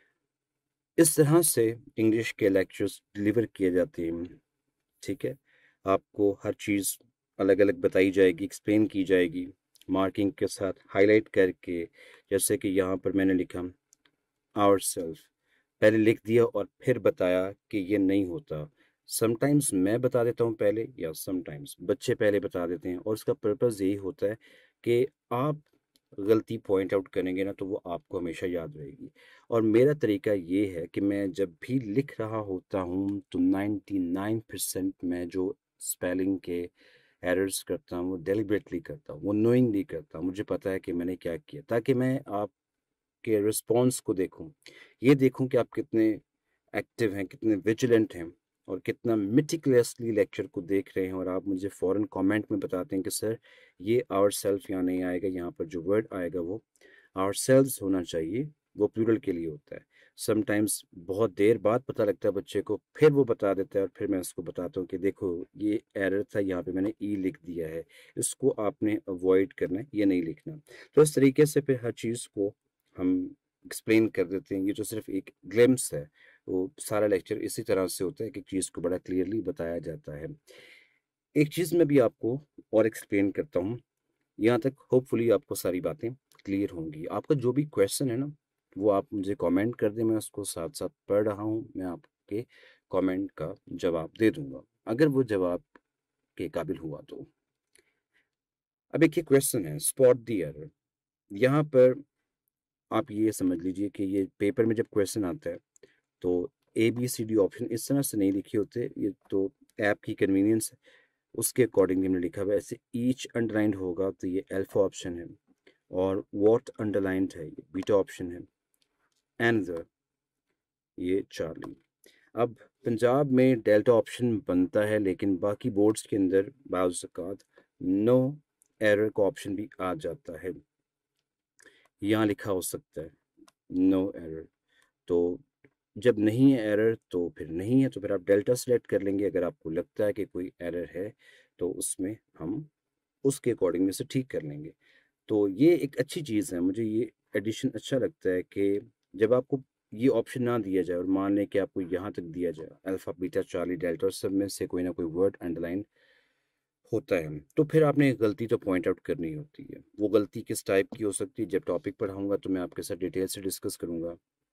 इस तरह से इंग्लिश के लेक्चर्स डिलीवर किए जाते हैं, ठीक है। आपको हर चीज़ अलग अलग बताई जाएगी, एक्सप्लेन की जाएगी, मार्किंग के साथ हाईलाइट करके। जैसे कि यहाँ पर मैंने लिखा आवर सेल्फ, पहले लिख दिया और फिर बताया कि ये नहीं होता। समटाइम्स मैं बता देता हूँ पहले, या समटाइम्स बच्चे पहले बता देते हैं, और उसका पर्पज़ यही होता है कि आप गलती पॉइंट आउट करेंगे ना तो वो आपको हमेशा याद रहेगी। और मेरा तरीका ये है कि मैं जब भी लिख रहा होता हूँ तो 99% मैं जो स्पेलिंग के एरर्स करता हूँ वो डेलिबरेटली करता हूँ, वो नोइंगली करता हूँ। मुझे पता है कि मैंने क्या किया, ताकि मैं आपके रिस्पॉन्स को देखूँ, ये देखूँ कि आप कितने एक्टिव हैं, कितने विजिलेंट हैं, और कितना मिटिकुलसली लेक्चर को देख रहे हैं। और आप मुझे फ़ौरन कमेंट में बताते हैं कि सर ये आवर सेल्फ यहाँ नहीं आएगा, यहाँ पर जो वर्ड आएगा वो आवर सेल्व्स होना चाहिए, वो प्लूरल के लिए होता है। समटाइम्स बहुत देर बाद पता लगता है बच्चे को, फिर वो बता देता है, और फिर मैं उसको बताता हूँ कि देखो ये एरर था, यहाँ पे मैंने ई लिख दिया है, इसको आपने अवॉइड करना है, ये नहीं लिखना। तो इस तरीके से फिर हर चीज़ को हम एक्सप्लेन कर देते हैं। ये जो सिर्फ एक ग्लिम्स है, वो सारा लेक्चर इसी तरह से होता है कि चीज़ को बड़ा क्लियरली बताया जाता है। एक चीज़ मैं भी आपको और एक्सप्लेन करता हूँ, यहाँ तक होपफुली आपको सारी बातें क्लियर होंगी। आपका जो भी क्वेश्चन है ना वो आप मुझे कमेंट कर दें, मैं उसको साथ साथ पढ़ रहा हूँ, मैं आपके कमेंट का जवाब दे दूंगा अगर वो जवाब के काबिल हुआ तो। अब एक ये क्वेश्चन है, स्पॉट द एरर। यहाँ पर आप ये समझ लीजिए कि ये पेपर में जब क्वेश्चन आता है तो A B C D option इस तरह से नहीं लिखे होते, ये तो ऐप की कन्वीनियंस है, उसके अकॉर्डिंग हमने लिखा हुआ है। ऐसे ईच अंडरलाइंड होगा तो ये अल्फा ऑप्शन है, और वॉट अंडरलाइंड है ये बीटा ऑप्शन है, एंड द ये चार्ली। अब पंजाब में डेल्टा ऑप्शन बनता है, लेकिन बाकी बोर्ड्स के अंदर बाज़ ज़ात नो एरर का ऑप्शन भी आ जाता है। यहाँ लिखा हो सकता है नो एरर। तो जब नहीं है एरर तो फिर नहीं है, तो फिर आप डेल्टा सेलेक्ट कर लेंगे। अगर आपको लगता है कि कोई एरर है तो उसमें हम उसके अकॉर्डिंग में से ठीक कर लेंगे। तो ये एक अच्छी चीज़ है, मुझे ये एडिशन अच्छा लगता है कि जब आपको ये ऑप्शन ना दिया जाए और मान लें कि आपको यहाँ तक दिया जाए अल्फ़ा बीटा चार्ली डेल्टा, और सब में से कोई ना कोई वर्ड अंडरलाइन होता है, तो फिर आपने एक गलती तो पॉइंट आउट करनी होती है। वो गलती किस टाइप की हो सकती है, जब टॉपिक पढ़ाऊंगा तो मैं आपके साथ डिटेल से डिस्कस करूंगा।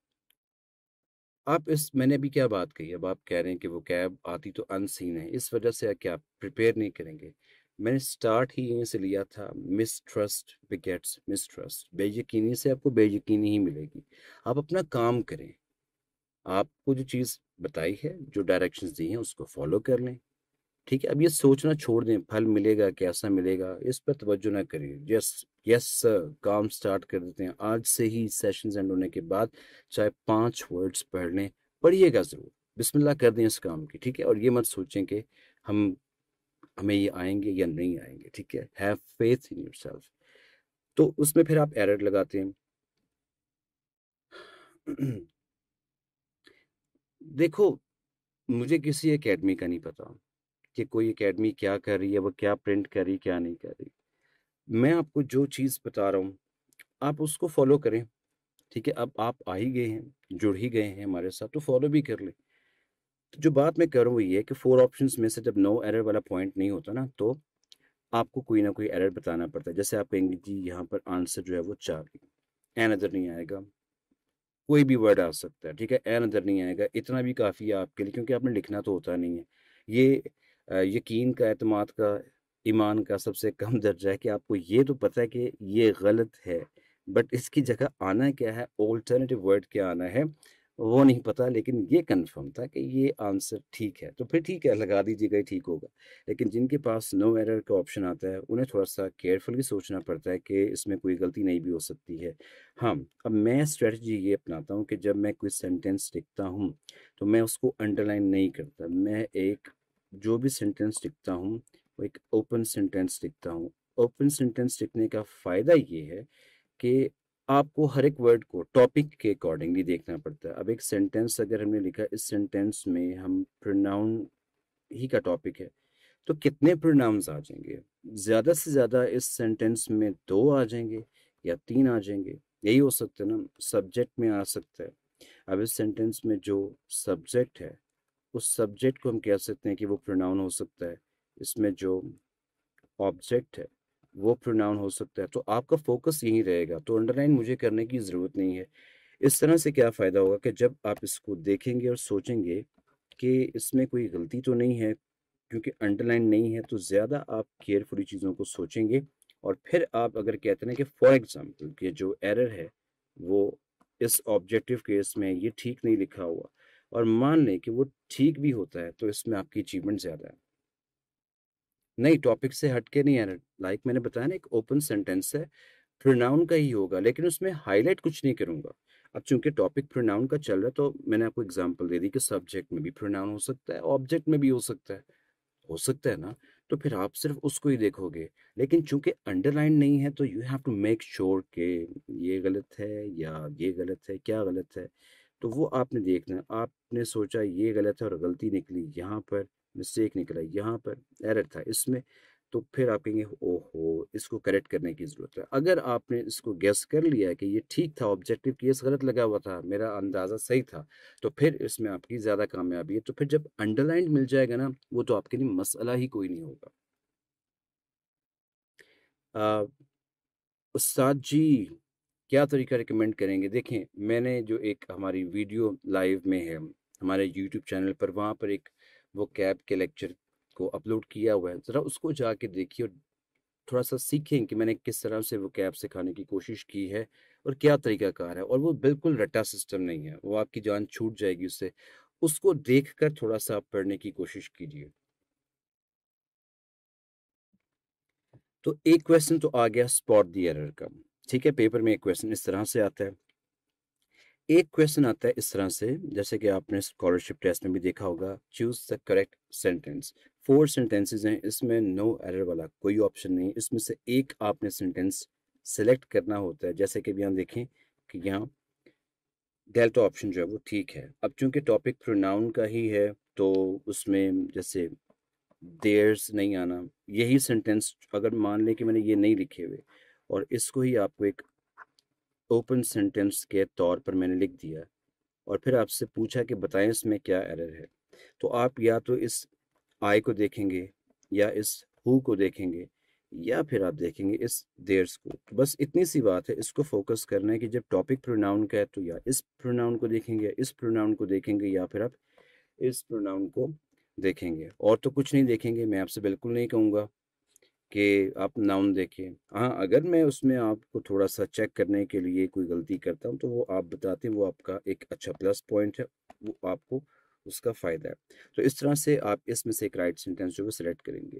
आप इस मैंने अभी क्या बात कही, अब आप कह रहे हैं कि वो कैब आती तो अनसीन है, इस वजह से क्या आप प्रिपेयर नहीं करेंगे। मैंने स्टार्ट ही यहीं से लिया था, मिसट्रस्ट बिगेट्स मिसट्रस्ट, बेयकीनी से आपको बेयकीनी ही मिलेगी। आप अपना काम करें, आपको जो चीज़ बताई है, जो डायरेक्शंस दी हैं उसको फॉलो कर लें, ठीक है। अब ये सोचना छोड़ दें फल मिलेगा कैसा मिलेगा, इस पर तवज्जो ना करिए। यस यस सर, काम स्टार्ट कर देते हैं आज से ही। सेशंस एंड होने के बाद चाहे 5 वर्ड्स पढ़ लें, पढ़िएगा ज़रूर, बिस्मिल्लाह कर दें इस काम की, ठीक है। और ये मत सोचें कि हम हमें ये आएंगे या नहीं आएंगे, ठीक है। Have faith in yourself. तो उसमें फिर आप एरर लगाते हैं। देखो, मुझे किसी एकेडमी का नहीं पता कि कोई एकेडमी क्या कर रही है, वो क्या प्रिंट कर रही है, क्या नहीं कर रही। मैं आपको जो चीज़ बता रहा हूँ, आप उसको फ़ॉलो करें, ठीक है? अब आप आ ही गए हैं, जुड़ ही गए हैं हमारे साथ, तो फ़ॉलो भी कर लें। तो जो बात मैं कर रहा हूँ वो ये है कि 4 ऑप्शंस में से जब नो एरर वाला पॉइंट नहीं होता ना, तो आपको कोई ना कोई एरर बताना पड़ता है। जैसे आप कहेंगे जी यहाँ पर आंसर जो है वो 4 है, ए नज़र नहीं आएगा, कोई भी वर्ड आ सकता है, ठीक है? ए नज़र नहीं आएगा, इतना भी काफ़ी है आपके लिए, क्योंकि आपने लिखना तो होता नहीं है। ये यकीन का, एतमाद का, ईमान का सबसे कम दर्जा है कि आपको ये तो पता है कि ये गलत है, बट इसकी जगह आना क्या है, ऑल्टरनेटिव वर्ड क्या आना है, वो नहीं पता, लेकिन ये कन्फर्म था कि ये आंसर ठीक है, तो फिर ठीक है, लगा दीजिएगा, ये ठीक होगा। लेकिन जिनके पास नो एरर का ऑप्शन आता है, उन्हें थोड़ा-सा केयरफुली सोचना पड़ता है कि इसमें कोई गलती नहीं भी हो सकती है। हाँ, अब मैं स्ट्रैटेजी ये अपनाता हूँ कि जब मैं कोई सेंटेंस लिखता हूँ, तो मैं उसको अंडरलाइन नहीं करता। मैं एक जो भी सेंटेंस लिखता हूँ, वो एक ओपन सेंटेंस लिखता हूँ। ओपन सेंटेंस लिखने का फ़ायदा ये है कि आपको हर एक वर्ड को टॉपिक के अकॉर्डिंगली देखना पड़ता है। अब एक सेंटेंस अगर हमने लिखा, इस सेंटेंस में हम प्रोनाउन ही का टॉपिक है, तो कितने प्रोनाउन्स आ जाएँगे? ज़्यादा से ज़्यादा इस सेंटेंस में 2 आ जाएँगे या 3 आ जाएँगे, यही हो सकता है ना। सब्जेक्ट में आ सकता है। अब इस सेंटेंस में जो सब्जेक्ट है, उस सब्जेक्ट को हम कह सकते हैं कि वो प्रोनाउन हो सकता है। इसमें जो ऑब्जेक्ट है, वो प्रोनाउन हो सकता है। तो आपका फ़ोकस यहीं रहेगा, तो अंडरलाइन मुझे करने की ज़रूरत नहीं है। इस तरह से क्या फ़ायदा होगा कि जब आप इसको देखेंगे और सोचेंगे कि इसमें कोई गलती तो नहीं है, क्योंकि अंडरलाइन नहीं है, तो ज़्यादा आप केयरफुली चीज़ों को सोचेंगे। और फिर आप अगर कहते हैं ना कि फॉर एग्ज़ाम्पल कि जो एरर है, वो इस ऑब्जेक्टिव केस में ये ठीक नहीं लिखा हुआ, और मान लें कि वो ठीक भी होता है, तो इसमें आपकी अचीवमेंट ज़्यादा है। नहीं, टॉपिक से हट के नहीं एरर, लाइक मैंने बताया ना, एक ओपन सेंटेंस है, प्रोनाउन का ही होगा, लेकिन उसमें हाइलाइट कुछ नहीं करूँगा। अब चूँकि टॉपिक प्रोनाउन का चल रहा है, तो मैंने आपको एग्ज़ाम्पल दे दी कि सब्जेक्ट में भी प्रोनाउन हो सकता है, ऑब्जेक्ट में भी हो सकता है ना, तो फिर आप सिर्फ़ उसको ही देखोगे। लेकिन चूँकि अंडरलाइन नहीं है, तो you have to make sure कि ये गलत है या ये गलत है, क्या गलत है? तो वो आपने देखना है। आपने सोचा ये गलत है और गलती निकली यहाँ पर, मिस्टेक निकला यहाँ पर, एरर था इसमें, तो फिर आप कहेंगे ओहो! इसको करेक्ट करने की ज़रूरत है। अगर आपने इसको गेस कर लिया है कि ये ठीक था, ऑब्जेक्टिव केस गलत लगा हुआ था, मेरा अंदाज़ा सही था, तो फिर इसमें आपकी ज़्यादा कामयाबी है। तो फिर जब अंडरलाइन्ड मिल जाएगा ना, वो तो आपके लिए मसला ही कोई नहीं होगा। अ, उस्ताद जी, क्या तरीका रिकमेंड करेंगे? देखें, मैंने जो एक हमारी वीडियो लाइव में है, हमारे यूट्यूब चैनल पर, वहाँ पर एक वो कैब के लेक्चर को अपलोड किया हुआ है। ज़रा उसको जाके देखिए और थोड़ा-सा सीखें कि मैंने किस तरह से वो कैब सिखाने की कोशिश की है और क्या तरीकाकार है, और वो बिल्कुल रट्टा सिस्टम नहीं है, वो आपकी जान छूट जाएगी उससे। उसको देखकर थोड़ा-सा आप पढ़ने की कोशिश कीजिए। तो एक क्वेश्चन तो आ गया स्पॉट द एरर का, ठीक है? पेपर में एक क्वेश्चन इस तरह से आता है। एक क्वेश्चन आता है इस तरह से, जैसे कि आपने स्कॉलरशिप टेस्ट में भी देखा होगा, choose the correct sentence. 4 sentences हैं, इसमें नो एरर वाला कोई ऑप्शन नहीं है। इसमें से एक आपने सेंटेंस सेलेक्ट करना होता है। जैसे कि अभी हम देखें कि यहाँ डेल्टा ऑप्शन जो है वो ठीक है। अब चूँकि टॉपिक प्रोनाउन का ही है, तो उसमें जैसे देयर्स नहीं आना। यही सेंटेंस अगर मान लें कि मैंने ये नहीं लिखे हुए और इसको ही आपको एक ओपन सेंटेंस के तौर पर मैंने लिख दिया और फिर आपसे पूछा कि बताएं इसमें क्या एरर है, तो आप या तो इस आई को देखेंगे या इस हु को देखेंगे या फिर आप देखेंगे इस देयर्स को। बस इतनी सी बात है, इसको फोकस करना है कि जब टॉपिक प्रोनाउन का है, तो या इस प्रोनाउन को देखेंगे या इस प्रोनाउन को देखेंगे या फिर आप इस प्रोनाउन को देखेंगे, और तो कुछ नहीं देखेंगे। मैं आपसे बिल्कुल नहीं कहूँगा कि आप नाउन देखें। हाँ, अगर मैं उसमें आपको थोड़ा-सा चेक करने के लिए कोई गलती करता हूँ, तो वो आप बताते हैं, वो आपका एक अच्छा प्लस पॉइंट है, वो आपको उसका फ़ायदा है। तो इस तरह से आप इसमें से एक राइट सेंटेंस जो है सेलेक्ट करेंगे।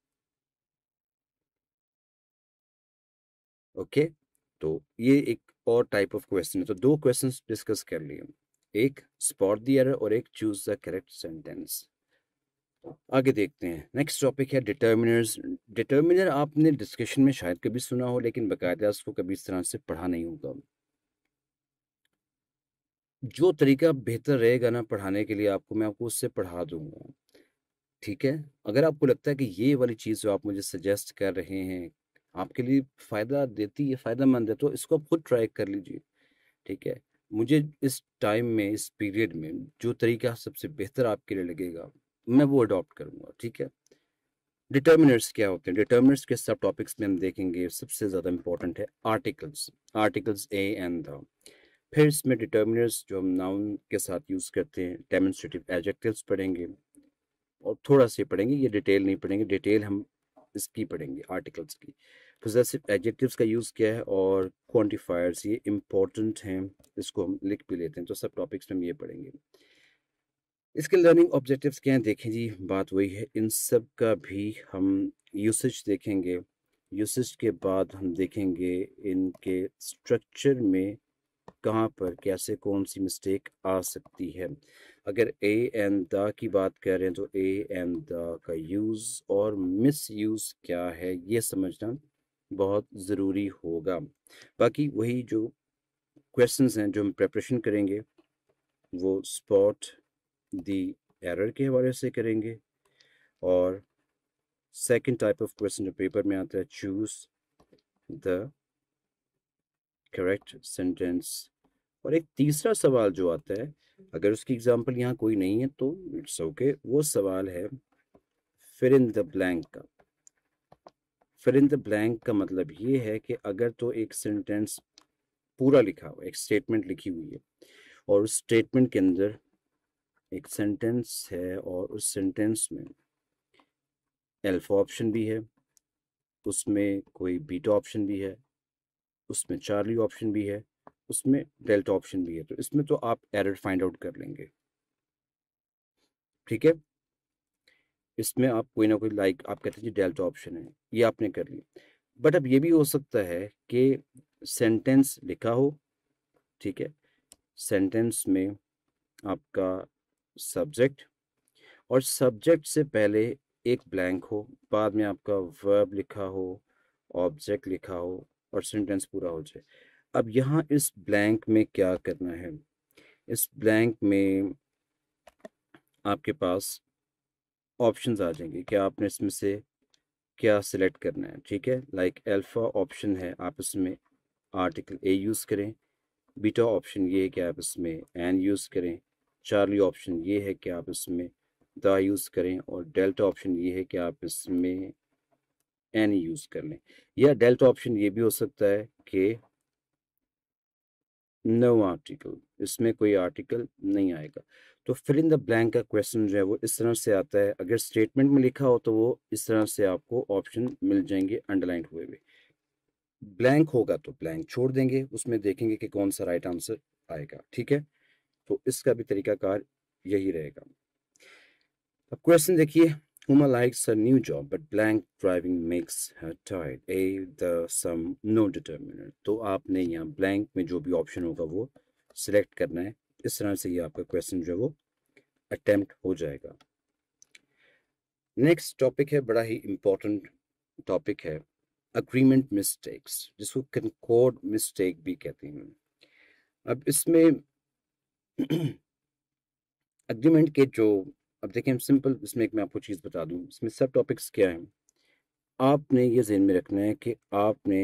ओके? तो ये एक और टाइप ऑफ क्वेश्चन है। तो 2 क्वेश्चंस डिस्कस कर लिए। एक स्पॉट द एरर और एक चूज़ द करेक्ट सेंटेंस। आगे देखते हैं। नेक्स्ट टॉपिक है डिटर्मिनर्स। डिटर्मिनर आपने डिस्कशन में शायद कभी सुना हो, लेकिन बाकायदा उसको कभी इस तरह से पढ़ा नहीं होगा। जो तरीका बेहतर रहेगा ना पढ़ाने के लिए आपको, मैं आपको उससे पढ़ा दूंगा, ठीक है। अगर आपको लगता है कि ये वाली चीज़ जो आप मुझे सजेस्ट कर रहे हैं आपके लिए फ़ायदा देती है, फ़ायदेमंद है, तो इसको आप खुद ट्राई कर लीजिए, ठीक है। मुझे इस टाइम में, इस पीरियड में जो तरीका सबसे बेहतर आपके लिए लगेगा मैं वो अडॉप्ट करूंगा, ठीक है। डिटर्मिनर्स क्या होते हैं? डिटर्मिनर्स के सब टॉपिक्स में हम देखेंगे सबसे ज़्यादा इंपॉर्टेंट है articles. Articles a and the. फिर इसमें डिटर्मिनर्स जो हम नाउन के साथ यूज़ करते हैं, डेमोन्स्ट्रेटिव एडजेक्टिव्स पढ़ेंगे, और थोड़ा सा पढ़ेंगे, ये डिटेल नहीं पढ़ेंगे, डिटेल हम इसकी पढ़ेंगे आर्टिकल्स की। पोजेसिव एडजेक्टिव्स का यूज़ किया है, और क्वांटिफायर्स ये इंपॉर्टेंट हैं, इसको हम लिख भी लेते हैं, तो सब टॉपिक्स में हम ये पढ़ेंगे। इसके लर्निंग ऑब्जेक्टिव्स क्या हैं? देखें जी, बात वही है, इन सब का भी हम यूसेज देखेंगे। यूसेज के बाद हम देखेंगे इनके स्ट्रक्चर में कहाँ पर कैसे कौन सी मिस्टेक आ सकती है। अगर ए एंड द की बात करें तो ए एंड द का यूज़ और मिस यूज़ क्या है ये समझना बहुत ज़रूरी होगा। बाकी वही जो क्वेश्चंस हैं जो हम प्रेपरेशन करेंगे वो स्पॉट दी एरर के हवाले से करेंगे, और सेकंड टाइप ऑफ क्वेश्चन जो पेपर में आता है, चूज द करेक्ट सेंटेंस। और एक तीसरा सवाल जो आता है, अगर उसकी एग्जांपल यहाँ कोई नहीं है तो इट्स ओके, वो सवाल है फिर इन द ब्लैंक का। फिर इन द ब्लैंक का मतलब ये है कि अगर तो एक सेंटेंस पूरा लिखा हुआ, एक स्टेटमेंट लिखी हुई है, और उस स्टेटमेंट के अंदर एक सेंटेंस है, और उस सेंटेंस में अल्फा ऑप्शन भी है, उसमें कोई बीटा ऑप्शन भी है, उसमें चार्ली ऑप्शन भी है, उसमें डेल्टा ऑप्शन भी है, तो इसमें तो आप एरर फाइंड आउट कर लेंगे, ठीक है। इसमें आप कोई ना कोई, लाइक आप कहते हैं जी डेल्टा ऑप्शन है, ये आपने कर लिया। बट अब ये भी हो सकता है कि सेंटेंस लिखा हो, ठीक है, सेंटेंस में आपका सब्जेक्ट, और सब्जेक्ट से पहले एक ब्लैंक हो, बाद में आपका वर्ब लिखा हो, ऑब्जेक्ट लिखा हो, और सेंटेंस पूरा हो जाए। अब यहाँ इस ब्लैंक में क्या करना है? इस ब्लैंक में आपके पास ऑप्शंस आ जाएंगे कि आपने इसमें से क्या सिलेक्ट करना है, ठीक है। लाइक अल्फा ऑप्शन है, आप इसमें आर्टिकल ए यूज़ करें। बीटा ऑप्शन ये है कि आप इसमें एन यूज़ करें। चार्ली ऑप्शन ये है कि आप इसमें द यूज़ करें, और डेल्टा ऑप्शन ये है कि आप इसमें एन यूज़ कर लें। या डेल्टा ऑप्शन ये भी हो सकता है कि नो आर्टिकल, इसमें कोई आर्टिकल नहीं आएगा। तो फिल इन द ब्लैंक का क्वेश्चन जो है वो इस तरह से आता है, अगर स्टेटमेंट में लिखा हो तो वो इस तरह से आपको ऑप्शन मिल जाएंगे अंडरलाइन हुए हुए। ब्लैंक होगा तो ब्लैंक छोड़ देंगे, उसमें देखेंगे कि कौन सा राइट आंसर आएगा, ठीक है। तो इसका भी तरीकाकार यही रहेगा। अब क्वेश्चन देखिए, Uma likes her new job but blank driving makes her tired. A the sum no determiner. तो आपने यहाँ ब्लैंक में जो भी ऑप्शन होगा वो सिलेक्ट करना है। इस तरह से ये आपका क्वेश्चन जो है वो अटेम्प्ट हो जाएगा। नेक्स्ट टॉपिक है, बड़ा ही इंपॉर्टेंट टॉपिक है, अग्रीमेंट मिस्टेक्स, जिसको कनकॉर्ड मिस्टेक भी कहते हैं। अब इसमें अग्रीमेंट के जो, अब देखें सिंपल, इसमें एक मैं आपको चीज़ बता दूं, इसमें सब टॉपिक्स क्या हैं। आपने ये ज़हन में रखना है कि आपने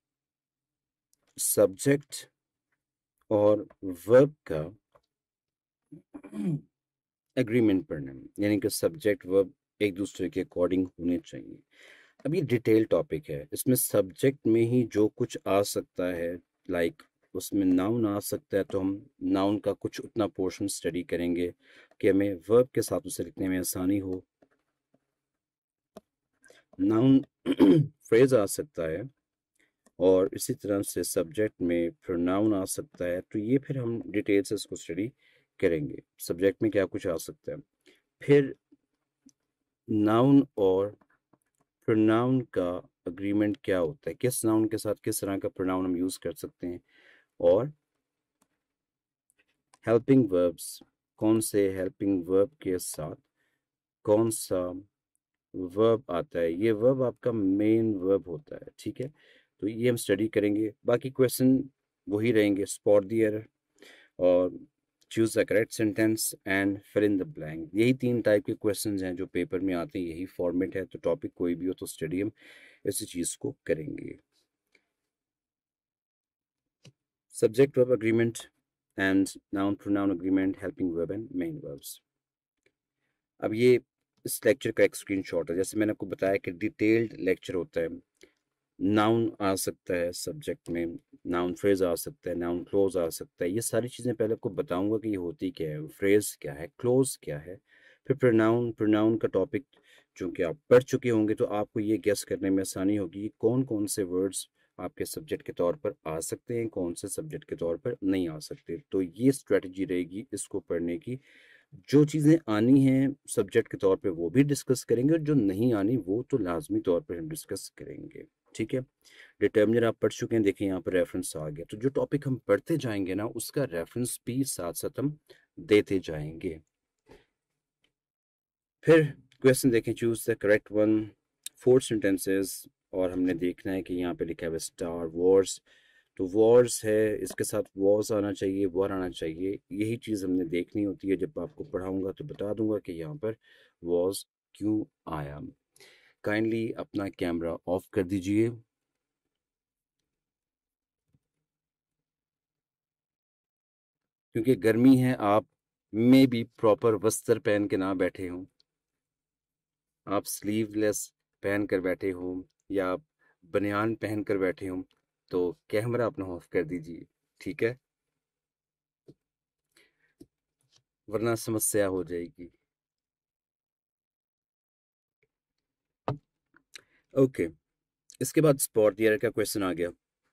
सब्जेक्ट और वर्ब का एग्रीमेंट पढ़ना है, यानी कि सब्जेक्ट वर्ब एक दूसरे के अकॉर्डिंग होने चाहिए। अब ये डिटेल टॉपिक है, इसमें सब्जेक्ट में ही जो कुछ आ सकता है, लाइक उसमें नाउन आ सकता है, तो हम नाउन का कुछ उतना पोर्शन स्टडी करेंगे कि हमें वर्ब के साथ उसे लिखने में आसानी हो। नाउन फ्रेज आ सकता है, और इसी तरह से सब्जेक्ट में प्रोनाउन आ सकता है, तो ये फिर हम डिटेल से इसको स्टडी करेंगे, सब्जेक्ट में क्या कुछ आ सकता है। फिर नाउन और प्रोनाउन का अग्रीमेंट क्या होता है, किस नाउन के साथ किस तरह का प्रोनाउन हम यूज़ कर सकते हैं, और हेल्पिंग वर्ब्स, कौन से हेल्पिंग वर्ब के साथ कौन सा वर्ब आता है, ये वर्ब आपका मेन वर्ब होता है, ठीक है। तो ये हम स्टडी करेंगे। बाकी क्वेश्चन वही रहेंगे, स्पॉट द एरर और choose the correct sentence and fill in the blank. यही 3 टाइप के क्वेश्चंस हैं जो पेपर में आते हैं, यही फॉर्मेट है। तो टॉपिक कोई भी हो तो स्टडी हम इसी चीज़ को करेंगे। Subject verb agreement and noun pronoun agreement, helping verb and main verbs. अब ये इस लेक्चर का एक स्क्रीनशॉट है। जैसे मैंने आपको बताया कि डिटेल्ड लेक्चर होता है। नाउन आ सकता है सब्जेक्ट में, नाउन फ्रेज आ सकता है, नाउन क्लोज आ सकता है। ये सारी चीज़ें पहले आपको बताऊंगा कि ये होती क्या है, फ्रेज क्या है, क्लोज क्या है। फिर प्रोनाउन, प्रोनाउन का टॉपिक चूंकि आप पढ़ चुके होंगे तो आपको ये गेस करने में आसानी होगी कि कौन कौन से वर्ड्स आपके सब्जेक्ट के तौर पर आ सकते हैं, कौन से सब्जेक्ट के तौर पर नहीं आ सकते। तो ये स्ट्रेटजी रहेगी इसको पढ़ने की। जो चीज़ें आनी हैं सब्जेक्ट के तौर पे वो भी डिस्कस करेंगे, और जो नहीं आनी वो तो लाजमी तौर पर हम डिस्कस करेंगे, ठीक है। डिटर्मिनर आप पढ़ चुके हैं, देखिए यहाँ पर रेफरेंस आ गया। तो जो टॉपिक हम पढ़ते जाएंगे ना उसका रेफरेंस भी साथ साथ हम देते जाएंगे। फिर क्वेश्चन देखें, choose the correct one, 4 sentences. और हमने देखना है कि यहाँ पे लिखा है स्टार वॉर्स। तो वॉर्स है, इसके साथ वॉर्स आना चाहिए, वॉर आना चाहिए। यही चीज़ हमने देखनी होती है। जब आपको पढ़ाऊंगा तो बता दूंगा कि यहाँ पर वॉर्स क्यों आया। काइंडली अपना कैमरा ऑफ कर दीजिए। क्योंकि गर्मी है, आप में भी प्रॉपर वस्त्र पहन के ना बैठे हों, आप स्लीवलेस पहन कर बैठे हों या आप बनियान पहन कर बैठे हों, तो कैमरा अपना ऑफ कर दीजिए, ठीक है, वरना समस्या हो जाएगी। ओके, इसके बाद स्पॉट ईयर का क्वेश्चन आ गया।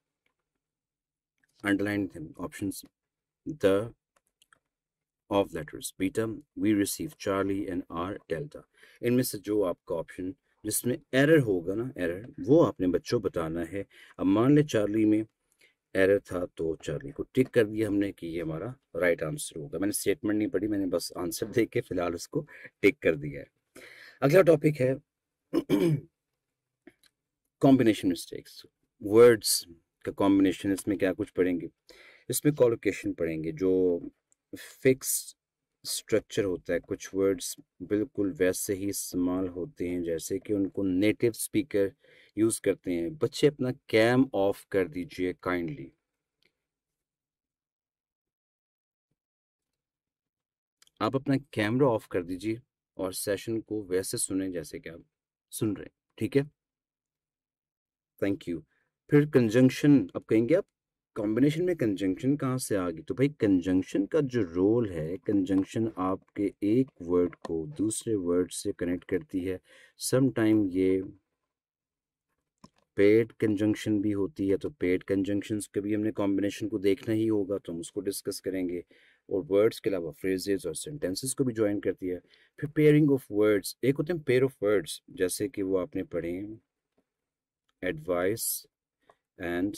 Underline options, the of letters beta, we receive Charlie and are delta. इनमें से जो आपका ऑप्शन जिसमें एरर होगा ना, एरर, वो आपने बच्चों बताना है। अब मान ले चार्ली में एरर था तो चार्ली को टिक कर दिया हमने कि ये हमारा राइट आंसर होगा। मैंने स्टेटमेंट नहीं पढ़ी, मैंने बस आंसर देख के फिलहाल उसको टिक कर दिया है। अगला टॉपिक है कॉम्बिनेशन मिस्टेक्स। वर्ड्स का कॉम्बिनेशन, इसमें क्या कुछ पढ़ेंगे, इसमें कॉलोकेशन पढ़ेंगे। जो फिक्स स्ट्रक्चर होता है, कुछ वर्ड्स बिल्कुल वैसे ही इस्तेमाल होते हैं जैसे कि उनको नेटिव स्पीकर यूज करते हैं। बच्चे अपना कैम ऑफ कर दीजिए काइंडली। आप अपना कैमरा ऑफ कर दीजिए और सेशन को वैसे सुने जैसे कि आप सुन रहे हैं, ठीक है। Thank you. फिर कंजंक्शन, अब कहेंगे आप कॉम्बिनेशन में कंजंक्शन कहाँ से आ गई। तो भाई कंजंक्शन का जो रोल है, कंजंक्शन आपके एक वर्ड को दूसरे वर्ड से कनेक्ट करती है। सम टाइम ये पेड कंजंक्शन भी होती है। तो पेड कंजंक्शंस के भी हमने कॉम्बिनेशन को देखना ही होगा, तो हम उसको डिस्कस करेंगे। और वर्ड्स के अलावा फ्रेजेस और सेंटेंसेस को भी ज्वाइन करती है। फिर पेयरिंग ऑफ वर्ड्स, एक होते हैं पेयर ऑफ वर्ड्स, जैसे कि वो आपने पढ़े एडवाइस एंड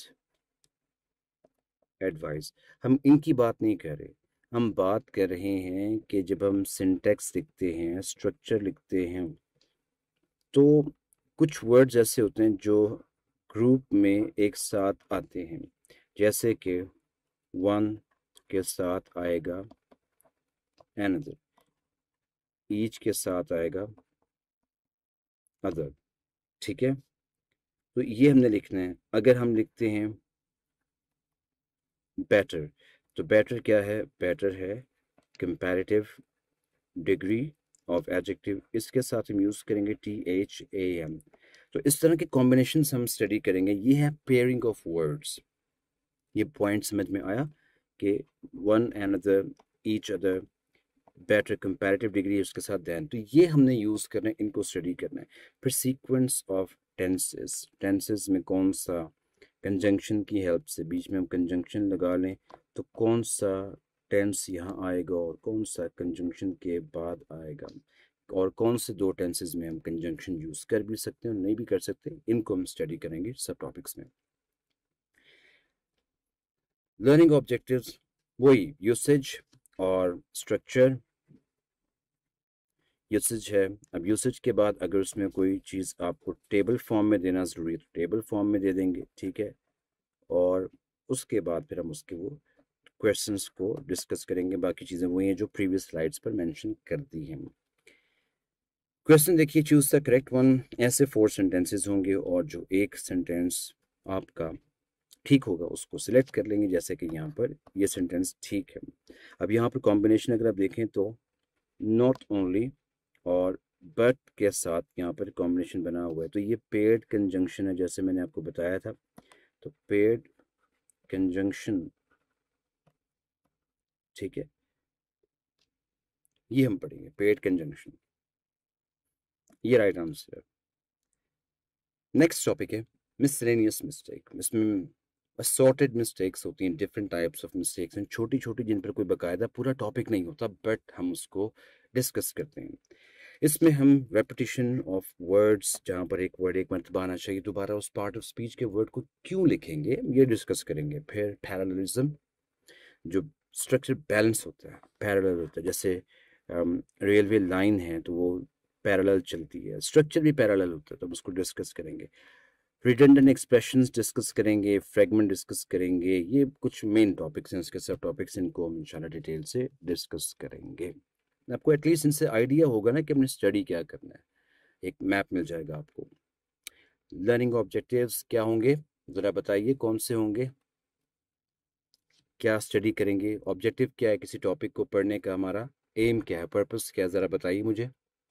एडवाइस। हम इनकी बात नहीं कर रहे, हम बात कर रहे हैं कि जब हम सिंटेक्स लिखते हैं, स्ट्रक्चर लिखते हैं, तो कुछ वर्ड्स ऐसे होते हैं जो ग्रुप में एक साथ आते हैं। जैसे कि वन के साथ आएगा another, ईच के साथ आएगा अदर, ठीक है। तो ये हमने लिखना है। अगर हम लिखते हैं बेटर, तो बेटर क्या है, बेटर है कंपैरेटिव डिग्री ऑफ एडजेक्टिव, इसके साथ हम यूज करेंगे THAM। तो इस तरह के कॉम्बिनेशन हम स्टडी करेंगे। ये है पेयरिंग ऑफ वर्ड्स। ये पॉइंट समझ में आया कि one another, each other, better, comparative degree उसके साथ दैन। तो ये हमने यूज करना है, इनको स्टडी करना है। फिर सीक्वेंस ऑफ टेंसेस, टेंसेस में कौन सा कंजंक्शन की हेल्प से बीच में हम कंजंक्शन लगा लें तो कौन सा टेंस यहाँ आएगा और कौन सा कंजंक्शन के बाद आएगा, और कौन से 2 टेंसेस में हम कंजंक्शन यूज कर भी सकते हैं और नहीं भी कर सकते, इनको हम स्टडी करेंगे सब टॉपिक्स में। लर्निंग ऑब्जेक्टिव्स, वही यूसेज और स्ट्रक्चर, यूसेज है। अब यूसेज के बाद अगर उसमें कोई चीज़ आपको टेबल फॉर्म में देना ज़रूरी है तो टेबल फॉर्म में दे देंगे, ठीक है। और उसके बाद फिर हम उसके वो क्वेश्चंस को डिस्कस करेंगे। बाकी चीज़ें वही हैं जो प्रीवियस स्लाइड्स पर मेंशन कर दी हैं। क्वेश्चन देखिए, चूज द करेक्ट वन। ऐसे 4 सेंटेंसेस होंगे और जो एक सेंटेंस आपका ठीक होगा उसको सिलेक्ट कर लेंगे, जैसे कि यहाँ पर ये सेंटेंस ठीक है। अब यहाँ पर कॉम्बिनेशन अगर आप देखें तो नॉट ओनली और बट के साथ यहाँ पर कॉम्बिनेशन बना हुआ है, तो ये पेड कंजंक्शन है, जैसे मैंने आपको बताया था। तो पेड कंजंक्शन, ठीक है, ये हम पढ़ेंगे पेड कंजंक्शन, ये राइट आंसर है। नेक्स्ट टॉपिक है मिसलेनियस मिस्टेक। इसमें असॉर्टेड मिस्टेक्स होती हैं, डिफरेंट टाइप्स ऑफ मिस्टेक्स हैं, छोटी छोटी, जिन पर कोई बकायदा पूरा टॉपिक नहीं होता, बट हम उसको डिस्कस करते हैं। इसमें हम रेपिटिशन ऑफ वर्ड्स, जहाँ पर एक वर्ड एक मरतबा आना चाहिए दोबारा उस पार्ट ऑफ स्पीच के वर्ड को क्यों लिखेंगे, ये डिस्कस करेंगे। फिर पैरेललिज्म, जो स्ट्रक्चर बैलेंस होता है, पैरेलल होता है, जैसे रेलवे लाइन है तो वो पैरेलल चलती है, स्ट्रक्चर भी पैरेलल होता है, तो हम उसको डिस्कस करेंगे। रिडंडेंट एक्सप्रेशंस डिस्कस करेंगे, फ्रेगमेंट डिस्कस करेंगे। ये कुछ मेन टॉपिक्स हैं, इसके सब टॉपिक्स इनको हम इंशाल्लाह डिटेल से डिस्कस करेंगे। आपको एटलीस्ट इनसे आइडिया होगा ना कि हमने स्टडी क्या करना है, एक मैप मिल जाएगा आपको। लर्निंग ऑब्जेक्टिव्स क्या होंगे, ज़रा बताइए कौन से होंगे, क्या स्टडी करेंगे, ऑब्जेक्टिव क्या है किसी टॉपिक को पढ़ने का, हमारा एम क्या है, पर्पस क्या है, ज़रा बताइए मुझे।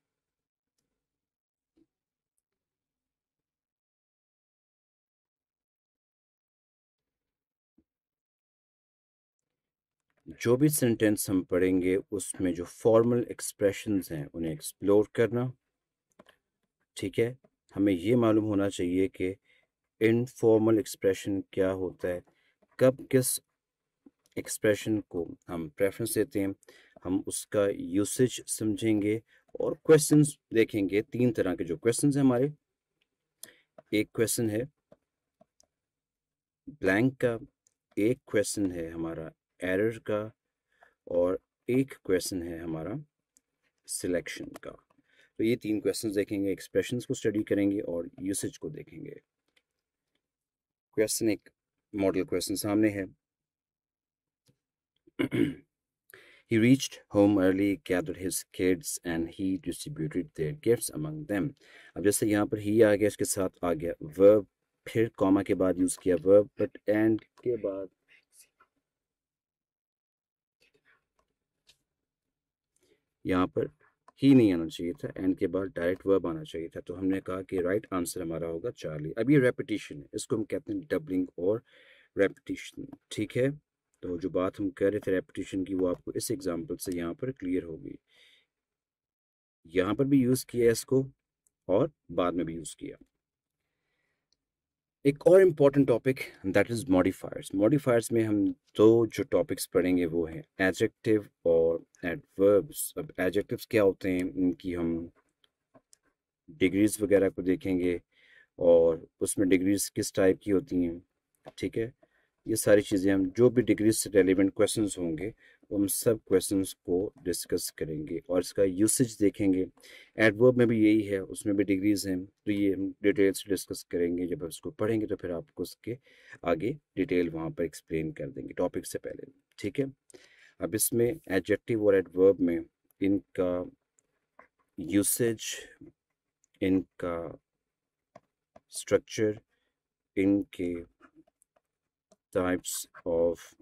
जो भी सेंटेंस हम पढ़ेंगे उसमें जो फॉर्मल एक्सप्रेशंस हैं उन्हें एक्सप्लोर करना, ठीक है। हमें ये मालूम होना चाहिए कि इनफॉर्मल एक्सप्रेशन क्या होता है, कब किस एक्सप्रेशन को हम प्रेफरेंस देते हैं, हम उसका यूसेज समझेंगे। और क्वेश्चंस देखेंगे, 3 तरह के जो क्वेश्चंस हैं हमारे। एक क्वेश्चन है ब्लैंक का, एक क्वेश्चन है हमारा एरर का, और एक क्वेश्चन है हमारा सिलेक्शन का। तो ये 3 क्वेश्चंस देखेंगे, एक्सप्रेशंस को स्टडी करेंगे और यूसेज को देखेंगे। क्वेश्चन, एक मॉडल क्वेश्चन सामने है। He reached home early, gathered his kids and he distributed their gifts among them. अब जैसे यहाँ पर ही आ गया, इसके साथ आ गया verb, फिर कॉमा के बाद यूज किया verb, बट एंड के बाद यहाँ पर ही नहीं आना चाहिए था, एंड के बाद डायरेक्ट वर्ब आना चाहिए था। तो हमने कहा कि राइट आंसर हमारा होगा चार्ली। अब ये रेपिटेशन है, इसको हम कहते हैं डबलिंग और रेपिटेशन, ठीक है। तो जो बात हम कर रहे थे रेपिटेशन की, वो आपको इस एग्जांपल से यहाँ पर क्लियर होगी। यहाँ पर भी यूज़ किया इसको और बाद में भी यूज़ किया। एक और important topic, that is modifiers. Modifiers में हम दो जो टॉपिक्स पढ़ेंगे वो हैं एडजेक्टिव और एडवर्ब्स। अब एडजेक्टिव्स क्या होते हैं, इनकी हम डिग्रीज वगैरह को देखेंगे और उसमें डिग्रीज किस टाइप की होती हैं, ठीक है। ये सारी चीज़ें हम जो भी डिग्रीज से रेलिवेंट क्वेश्चंस होंगे उन सब क्वेश्चंस को डिस्कस करेंगे और इसका यूसेज देखेंगे। एडवर्ब में भी यही है, उसमें भी डिग्रीज हैं, तो ये हम डिटेल से डिस्कस करेंगे। जब आप उसको पढ़ेंगे तो फिर आपको उसके आगे डिटेल वहाँ पर एक्सप्लेन कर देंगे टॉपिक से पहले, ठीक है। अब इसमें एडजेक्टिव और एडवर्ब में इनका यूसेज, इनका स्ट्रक्चर, इनके टाइप्स ऑफ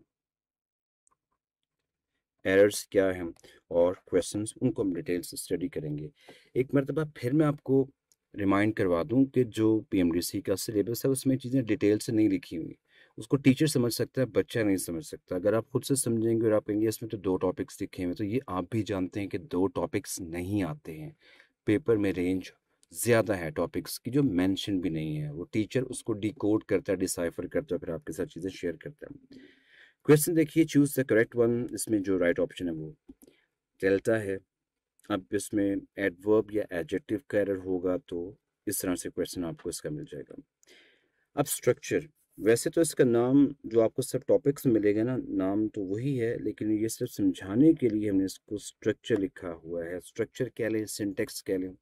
एरर्स क्या हैं और क्वेश्चंस, उनको हम डिटेल से स्टडी करेंगे। एक मरतबा फिर मैं आपको रिमाइंड करवा दूं कि जो पीएमडीसी का सिलेबस है उसमें चीज़ें डिटेल से नहीं लिखी हुई, उसको टीचर समझ सकता है, बच्चा नहीं समझ सकता। अगर आप खुद से समझेंगे और आप कहेंगे इसमें तो 2 टॉपिक्स लिखे हुए हैं, तो ये आप भी जानते हैं कि 2 टॉपिक्स नहीं आते हैं। पेपर में रेंज ज़्यादा है टॉपिक्स की जो मेंशन भी नहीं है, वो टीचर उसको डिकोड करता है, डिसाइफर करता है, फिर आपके साथ चीज़ें शेयर करता है। क्वेश्चन देखिए, चूज द करेक्ट वन। इसमें जो राइट ऑप्शन है वो डेल्टा है। अब इसमें एडवर्ब या एडजेक्टिव का एरर होगा तो इस तरह से क्वेश्चन आपको इसका मिल जाएगा। अब स्ट्रक्चर, वैसे तो इसका नाम जो आपको सब टॉपिक्स में मिलेगा ना, नाम तो वही है, लेकिन ये सिर्फ समझाने के लिए हमने इसको स्ट्रक्चर लिखा हुआ है। स्ट्रक्चर कह लें, सिंटेक्स कह लें।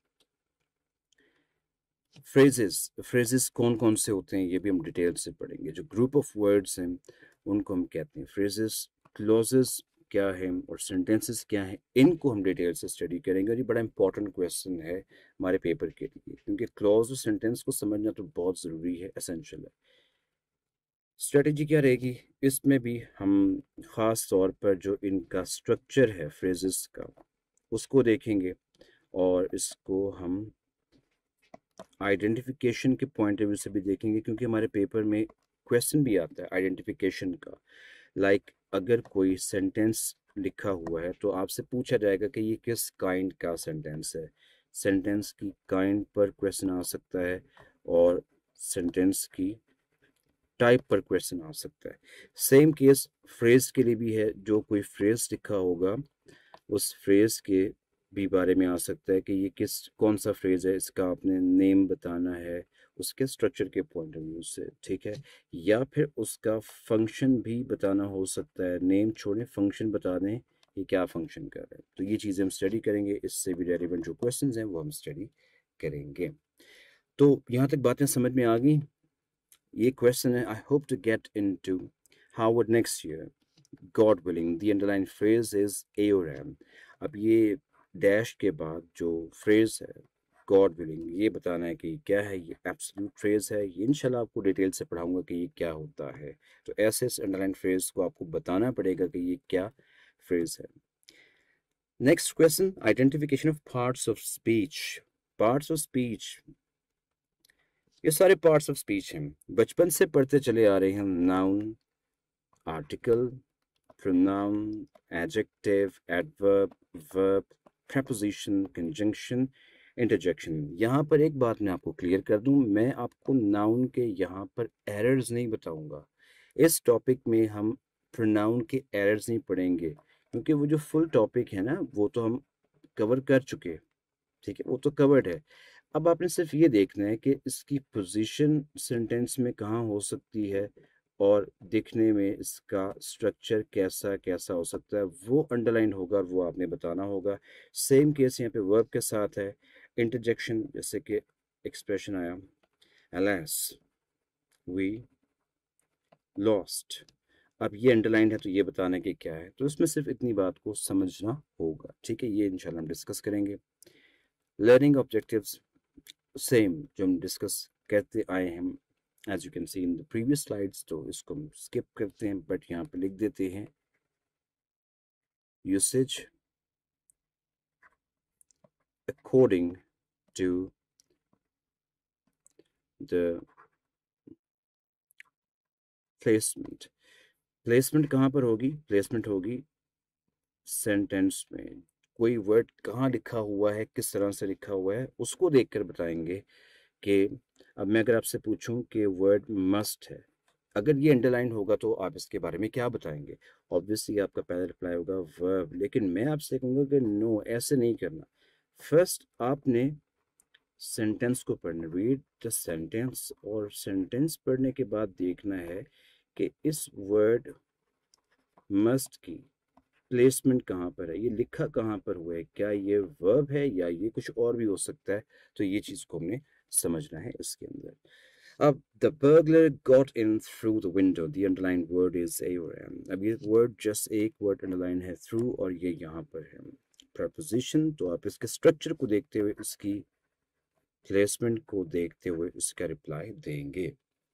फ्रेजेस, फ्रेजेस कौन कौन से होते हैं ये भी हम डिटेल से पढ़ेंगे। जो ग्रुप ऑफ वर्ड्स हैं उनको हम कहते हैं फ्रेजेस। क्लॉजेस क्या है और सेंटेंसेस क्या है, इनको हम डिटेल से स्टडी करेंगे। और ये बड़ा इंपॉर्टेंट क्वेश्चन है हमारे पेपर के लिए, क्योंकि क्लॉज और सेंटेंस को समझना तो बहुत ज़रूरी है, एसेंशियल है। स्ट्रेटजी क्या रहेगी इसमें भी, हम ख़ास तौर पर जो इनका स्ट्रक्चर है फ्रेजेस का उसको देखेंगे, और इसको हम आइडेंटिफिकेशन के पॉइंट ऑफ व्यू से भी देखेंगे, क्योंकि हमारे पेपर में क्वेश्चन भी आता है आइडेंटिफिकेशन का। लाइक अगर कोई सेंटेंस लिखा हुआ है तो आपसे पूछा जाएगा कि ये किस काइंड का सेंटेंस है। सेंटेंस की काइंड पर क्वेश्चन आ सकता है, और सेंटेंस की टाइप पर क्वेश्चन आ सकता है। सेम केस फ्रेज के लिए भी है। जो कोई फ्रेज लिखा होगा उस फ्रेज के भी बारे में आ सकता है कि ये किस कौन सा फ्रेज है, इसका आपने नेम बताना है उसके स्ट्रक्चर के पॉइंट ऑफ व्यू से, ठीक है। या फिर उसका फंक्शन भी बताना हो सकता है। नेम छोड़ें, फंक्शन बता दें ये क्या फंक्शन कर रहा है। तो ये चीज़ें हम स्टडी करेंगे, इससे भी रेलिवेंट जो क्वेश्चन हैं वो हम स्टडी करेंगे। तो यहाँ तक बातें समझ में आ गई। ये क्वेश्चन है, I hope to get into Harvard next year, God willing. The underline phrase is एओरैम। अब ये डैश के बाद जो फ्रेज है गॉड विलिंग, ये बताना है कि क्या है। ये एब्सोल्यूट फ्रेज है, ये इंशाल्लाह आपको डिटेल से पढ़ाऊंगा कि ये क्या होता है। तो ऐसे इस अंडरलाइन फ्रेज को आपको बताना पड़ेगा कि ये क्या फ्रेज है। Next question, identification of parts of speech. Parts of speech, ये सारे पार्ट्स ऑफ स्पीच हैं, बचपन से पढ़ते चले आ रहे हैं। Noun, article, pronoun, adjective, adverb, verb, preposition, conjunction, interjection। यहाँ पर एक बात मैं आपको क्लियर कर दूँ, मैं आपको नाउन के यहाँ पर एरर्स नहीं बताऊँगा। इस टॉपिक में हम प्रोनाउन के एरर्स नहीं पढ़ेंगे, क्योंकि वो जो फुल टॉपिक है ना वो तो हम कवर कर चुके हैं, ठीक है, वो तो कवर्ड है। अब आपने सिर्फ ये देखना है कि इसकी पोजीशन सेंटेंस में कहाँ हो सकती है, और दिखने में इसका स्ट्रक्चर कैसा कैसा हो सकता है, वो अंडरलाइन होगा और वो आपने बताना होगा। सेम केस यहाँ पे वर्ब के साथ है। इंटरजेक्शन, जैसे कि एक्सप्रेशन आया alas we lost, अब ये अंडरलाइन है तो ये बताना कि क्या है। तो इसमें सिर्फ इतनी बात को समझना होगा, ठीक है। ये इंशाल्लाह हम डिस्कस करेंगे। लर्निंग ऑब्जेक्टिव्स सेम जो हम डिस्कस करते आए हैं, as you can see in the previous slides. तो इसको हम स्किप करते हैं, बट यहाँ पे लिख देते हैं usage according to the placement. Placement कहाँ पर होगी? प्लेसमेंट होगी सेंटेंस में। कोई वर्ड कहाँ लिखा हुआ है, किस तरह से लिखा हुआ है, उसको देखकर बताएंगे कि अब मैं अगर आपसे पूछूं कि वर्ड मस्ट है, अगर ये अंडरलाइन होगा तो आप इसके बारे में क्या बताएंगे? ऑब्वियसली आपका पहला रिप्लाई होगा वर्ब। लेकिन मैं आपसे कहूँगा कि नो, ऐसे नहीं करना। फर्स्ट आपने सेंटेंस को पढ़ना, रीड द सेंटेंस, और सेंटेंस पढ़ने के बाद देखना है कि इस वर्ड मस्ट की प्लेसमेंट कहाँ पर है, ये लिखा कहाँ पर हुआ है, क्या ये वर्ब है या ये कुछ और भी हो सकता है। तो ये चीज़ को हमने समझना है इसके अंदर। अब the burglar got in through the window, the underline word is एओरैम। अब ये वर्ड जस्ट एक वर्ड अंडरलाइन है थ्रू, और ये यहाँ पर है प्रपोजिशन। तो आप इसके स्ट्रक्चर को देखते हुए, इसकी प्लेसमेंट को देखते हुए इसका रिप्लाई देंगे।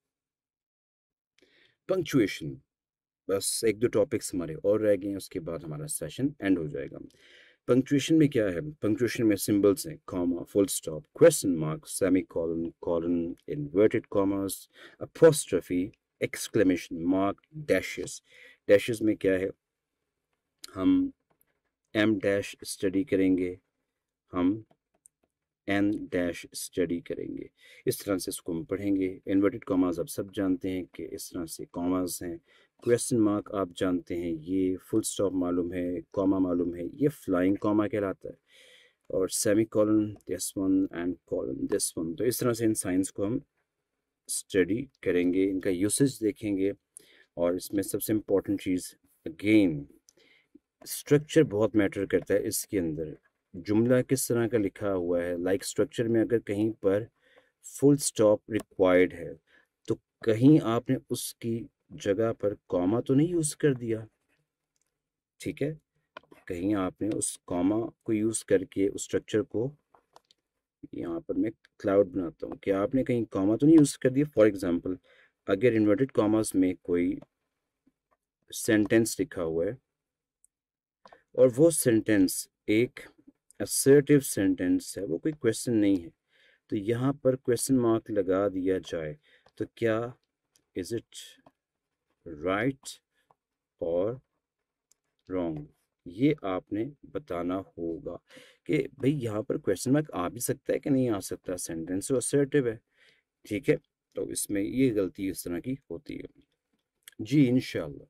पंक्चुएशन, बस एक दो टॉपिक्स हमारे और रह गए हैं, उसके बाद हमारा सेशन एंड हो जाएगा। पंक्चुएशन में क्या है? पंक्चुएशन में सिंबल्स हैं, comma, full stop, question mark, semicolon, colon, inverted commas, apostrophe, exclamation mark, dashes. Dashes में क्या है? हम एम डैश स्टडी करेंगे, हम एन डैश स्टडी करेंगे। इस तरह से इसको हम पढ़ेंगे। इन्वर्टेड कॉमास आप सब जानते हैं कि इस तरह से कॉमास हैं। क्वेश्चन मार्क आप जानते हैं, ये फुल स्टॉप मालूम है, कॉमा मालूम है, ये फ्लाइंग कॉमा कहलाता है। और semicolon this one and colon this one. तो इस तरह से इन साइंस को हम स्टडी करेंगे, इनका यूसेज देखेंगे। और इसमें सबसे इम्पोर्टेंट चीज़ अगेन, स्ट्रक्चर बहुत मैटर करता है इसके अंदर। जुमला किस तरह का लिखा हुआ है, लाइक स्ट्रक्चर में अगर कहीं पर फुल स्टॉप रिक्वायर्ड है तो कहीं आपने उसकी जगह पर कॉमा तो नहीं यूज़ कर दिया, ठीक है। कहीं आपने उस कॉमा को यूज़ करके उस स्ट्रक्चर को, यहाँ पर मैं क्लाउड बनाता हूँ, कि आपने कहीं कॉमा तो नहीं यूज़ कर दिया। फॉर एग्जांपल, अगर इन्वर्टेड कॉमास में कोई सेंटेंस लिखा हुआ है और वो सेंटेंस एक असर्टिव सेंटेंस है, वो कोई क्वेश्चन नहीं है, तो यहाँ पर क्वेश्चन मार्क लगा दिया जाए तो क्या इज इट राइट और रॉन्ग, ये आपने बताना होगा कि भाई यहाँ पर क्वेश्चन मार्क आ भी सकता है कि नहीं आ सकता, सेंटेंस तो असर्टिव है, ठीक है। तो इसमें ये गलती इस तरह की होती है जी, इंशाल्लाह।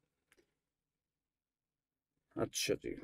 अच्छा जी,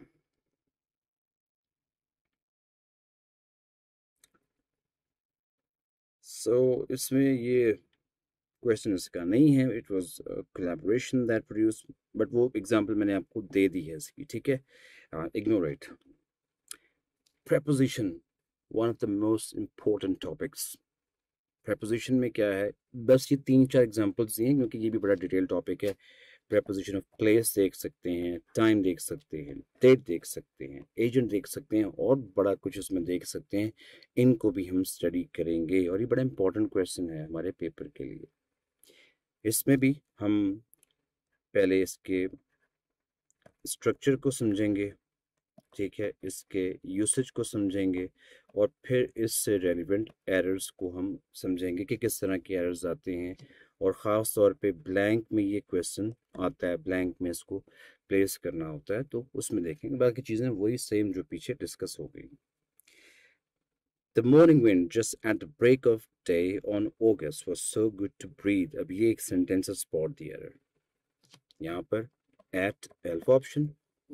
इसमें ये क्वेश्चन इसका नहीं है, it was collaboration that produce, but वो एग्जांपल मैंने आपको दे दी है इसकी, ठीक है, ignore it. preposition, one of the most important topics। preposition में क्या है, बस ये तीन चार एग्जांपल्स दिए हैं क्योंकि ये भी बड़ा डिटेल टॉपिक है। preposition ऑफ प्लेस देख सकते हैं, टाइम देख सकते हैं, डेट देख सकते हैं, एजेंट देख सकते हैं, और बड़ा कुछ उसमें देख सकते हैं। इनको भी हम स्टडी करेंगे और ये बड़ा इंपॉर्टेंट क्वेश्चन है हमारे पेपर के लिए। इसमें भी हम पहले इसके स्ट्रक्चर को समझेंगे, ठीक है, इसके यूसेज को समझेंगे, और फिर इससे रेलिवेंट एरर्स को हम समझेंगे कि किस तरह के एरर्स आते हैं। और ख़ास तौर पे ब्लैंक में ये क्वेश्चन आता है, ब्लैंक में इसको प्लेस करना होता है, तो उसमें देखेंगे। बाकी चीज़ें वही सेम जो पीछे डिस्कस हो गई। The morning wind just at the break of day on August was so good to breathe। अब ये एक सेंटेंस स्पॉट दी एरर यहाँ पर, at alpha option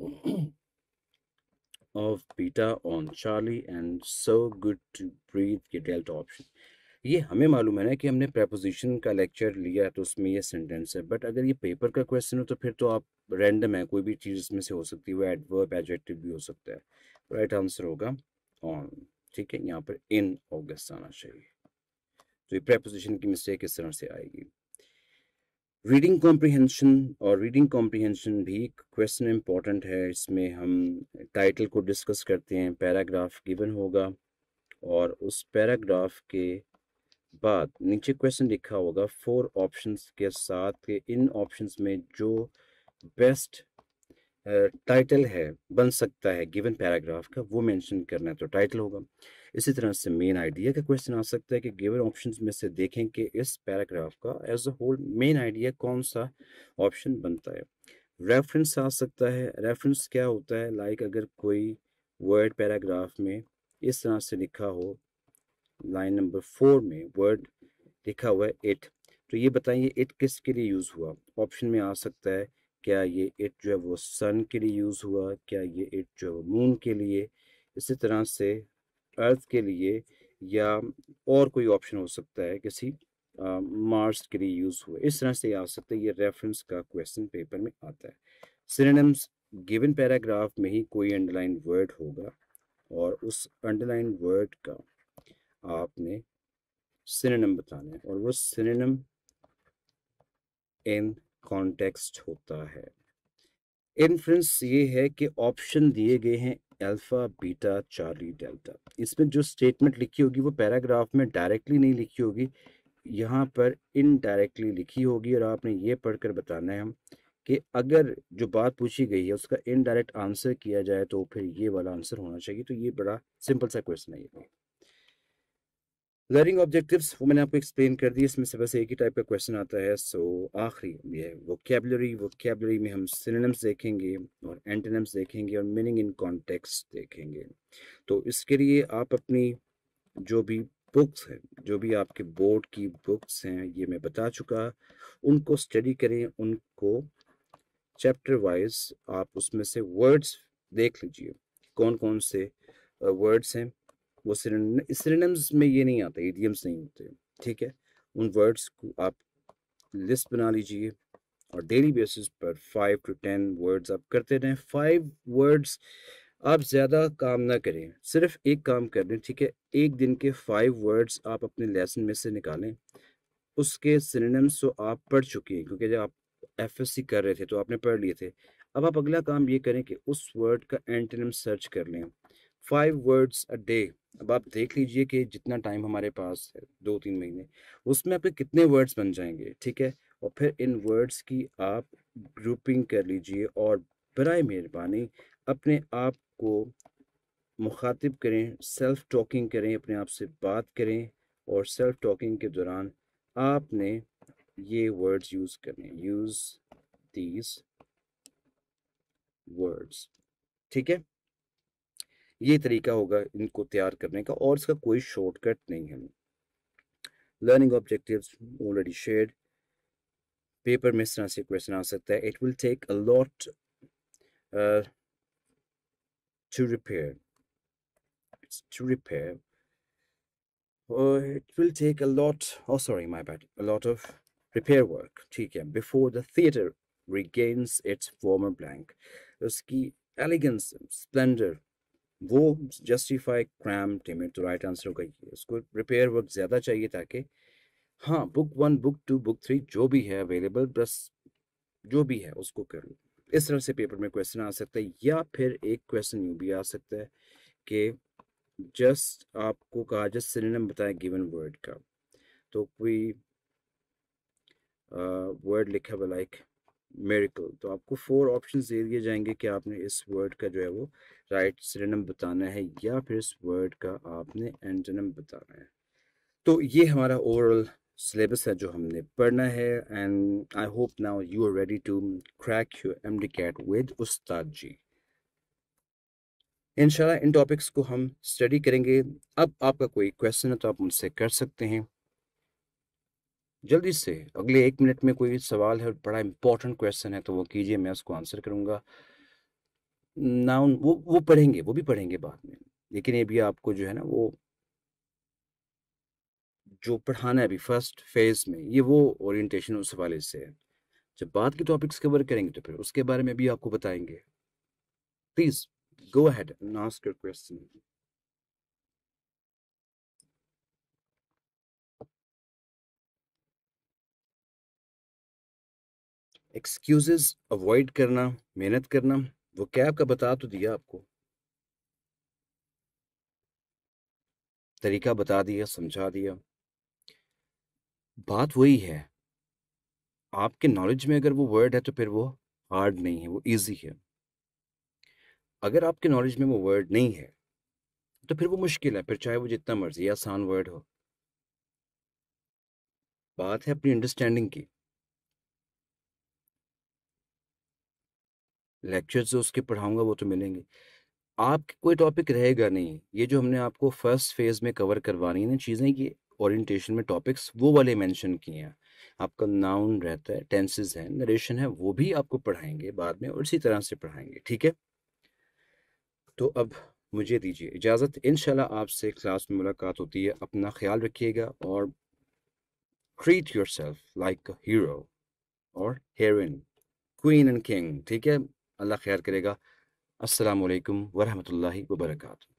of beta on Charlie and so good to breathe के delta option. ये हमें मालूम है ना कि हमने preposition का लेक्चर लिया तो उसमें ये सेंटेंस है, बट अगर ये पेपर का क्वेश्चन हो तो फिर तो आप रैंडम है, कोई भी चीज़ इसमें से हो सकती है, वो एडवर्ब एडजेक्टिव भी हो सकता है। राइट आंसर होगा ऑन, ठीक है, यहाँ पर इन ऑगस्ट आना चाहिए। तो ये preposition की मिस्टेक इस तरह से आएगी। रीडिंग कॉम्प्रिहेंशन, और रीडिंग कॉम्प्रिहेंशन भी क्वेश्चन इंपॉर्टेंट है। इसमें हम टाइटल को डिस्कस करते हैं, पैराग्राफ गिवन होगा और उस पैराग्राफ के बाद नीचे क्वेश्चन लिखा होगा 4 ऑप्शंस के साथ कि इन ऑप्शंस में जो बेस्ट टाइटल है बन सकता है गिवन पैराग्राफ का, वो मेंशन करना है, तो टाइटल होगा। इसी तरह से मेन आइडिया का क्वेश्चन आ सकता है कि गिवन ऑप्शंस में से देखें कि इस पैराग्राफ का as a whole main idea कौन सा ऑप्शन बनता है। रेफरेंस आ सकता है। रेफरेंस क्या होता है, लाइक अगर कोई वर्ड पैराग्राफ में इस तरह से लिखा हो, लाइन नंबर 4 में वर्ड लिखा हुआ है इट, तो ये बताइए इट किसके लिए यूज़ हुआ। ऑप्शन में आ सकता है क्या ये इट जो है वो सन के लिए यूज़ हुआ, क्या ये इट जो है वो मून के लिए, इसी तरह से अर्थ के लिए, या और कोई ऑप्शन हो सकता है किसी मार्स के लिए यूज़ हुआ। इस तरह से आ सकता है, ये रेफरेंस का क्वेश्चन पेपर में आता है। सिनोनिम्स, गिवन पैराग्राफ में ही कोई अंडरलाइन वर्ड होगा और उस अंडरलाइन वर्ड का आपने सिनोनिम बताना है, और वो सिनोनिम इन कॉन्टेक्स्ट होता है। इन्फ्रेंस ये है कि ऑप्शन दिए गए हैं अल्फा बीटा चार्ली डेल्टा। इसमें जो स्टेटमेंट लिखी होगी वो पैराग्राफ में डायरेक्टली नहीं लिखी होगी, यहाँ पर इनडायरेक्टली लिखी होगी, और आपने ये पढ़कर बताना है हम कि अगर जो बात पूछी गई है उसका इनडायरेक्ट आंसर किया जाए तो फिर ये वाला आंसर होना चाहिए। तो ये बड़ा सिंपल सा क्वेश्चन है ये। लर्निंग ऑब्जेक्टिव्स वो मैंने आपको एक्सप्लेन कर दी, इसमें से बस एक ही टाइप का क्वेश्चन आता है। आखिरी ये वोकैबुलरी में हम सिनोनिम्स देखेंगे और एंटोनिम्स देखेंगे और मीनिंग इन कॉन्टेक्स्ट देखेंगे। तो इसके लिए आप अपनी जो भी बुक्स हैं, जो भी आपके बोर्ड की बुक्स हैं, ये मैं बता चुका, उनको स्टडी करें, उनको चैप्टर वाइज आप उसमें से वर्ड्स देख लीजिए, कौन कौन से वर्ड्स हैं। वो सिनोनिम्स में ये नहीं आता, इडियम्स नहीं होते, ठीक है। उन वर्ड्स को आप लिस्ट बना लीजिए और डेली बेसिस पर 5 to 10 वर्ड्स आप करते रहें। 5 वर्ड्स आप ज़्यादा काम ना करें, सिर्फ एक काम कर लें, ठीक है? एक दिन के 5 वर्ड्स आप अपने लेसन में से निकालें। उसके सिनोनिम्स तो आप पढ़ चुके हैं, क्योंकि जब आप एफएससी कर रहे थे तो आपने पढ़ लिए थे। अब आप अगला काम ये करें कि उस वर्ड का एंटोनिम सर्च कर लें। 5 वर्ड्स अ डे। अब आप देख लीजिए कि जितना टाइम हमारे पास है, 2-3 महीने, उसमें आपके कितने वर्ड्स बन जाएंगे, ठीक है? और फिर इन वर्ड्स की आप ग्रुपिंग कर लीजिए और बराए मेहरबानी अपने आप को मुखातिब करें, सेल्फ टॉकिंग करें, अपने आप से बात करें और सेल्फ टॉकिंग के दौरान आपने ये वर्ड्स यूज़ करने, यूज़ दीज वर्ड्स, ठीक है? ये तरीका होगा इनको तैयार करने का और इसका कोई शॉर्टकट नहीं है। Learning objectives already shared. Paper में इस तरह से क्वेश्चन आ सकता है, it will take a lot to repair, to repair, it will take a lot, oh sorry, my bad, a lot of repair work, ठीक है, before the theater regains its former blank. उसकी elegance, splendor, वो justify cram timid, तो right answer होगा ये। उसको repair work ज़्यादा चाहिए ताकि हाँ बुक 1, बुक 2, बुक 3 जो भी है अवेलेबल, बस जो भी है उसको कर लो। इस तरह से पेपर में क्वेश्चन आ सकता है, या फिर एक क्वेश्चन यूँ भी आ सकता है कि जस्ट आपको कहा जस्ट सिनोनिम बताएं गिवन वर्ड का, तो कोई वर्ड लिखा हुआ लाइक मेरिकल, तो आपको 4 ऑप्शंस दे दिए जाएंगे कि आपने इस वर्ड का जो है वो राइट सिनोनिम बताना है या फिर इस वर्ड का आपने एंटोनिम बताना है। तो ये हमारा ओवरऑल सिलेबस है जो हमने पढ़ना है, and I hope now you are ready to crack your MDCAT with Ustad ji. इंशाल्लाह इन टॉपिक्स को हम स्टडी करेंगे। अब आपका कोई क्वेश्चन है तो आप मुझसे कर सकते हैं जल्दी से। अगले 1 मिनट में कोई सवाल है और बड़ा इंपॉर्टेंट क्वेश्चन है तो वो कीजिए, मैं उसको आंसर करूंगा। नाउन वो पढ़ेंगे, वो भी पढ़ेंगे बाद में, लेकिन ये भी आपको जो है ना वो जो पढ़ाना है अभी फर्स्ट फेज में, ये वो ओरिएंटेशन उस हवाले से है। जब बाद के टॉपिक्स कवर करेंगे तो फिर उसके बारे में भी आपको बताएंगे। Please go ahead and ask your question. Excuses avoid करना, मेहनत करना, वो क्या आपका बता तो दिया आपको, तरीका बता दिया, समझा दिया। बात वही है, आपके नॉलेज में अगर वो वर्ड है तो फिर वो हार्ड नहीं है, वो इजी है। अगर आपके नॉलेज में वो वर्ड नहीं है तो फिर वो मुश्किल है, फिर चाहे वो जितना मर्जी आसान वर्ड हो। बात है अपनी अंडरस्टैंडिंग की। लेक्चर्स जो उसके पढ़ाऊंगा वो तो मिलेंगे, आप कोई टॉपिक रहेगा नहीं। ये जो हमने आपको फर्स्ट फेज में कवर करवानी है ना चीज़ें, ये ओरिएंटेशन में टॉपिक्स वो वाले मेंशन किए हैं। आपका नाउन रहता है, टेंसेस है, नरेशन है, वो भी आपको पढ़ाएंगे बाद में और इसी तरह से पढ़ाएंगे, ठीक है? तो अब मुझे दीजिए इजाज़त, इंशाल्लाह आपसे क्लास में मुलाकात होती है। अपना ख्याल रखिएगा और treat yourself like a hero और हीरोइन, क्वीन एंड किंग, ठीक है? अल्लाह खैर करेगा। अस्सलाम वालेकुम वरहमतुल्लाहि वबरकातुहू।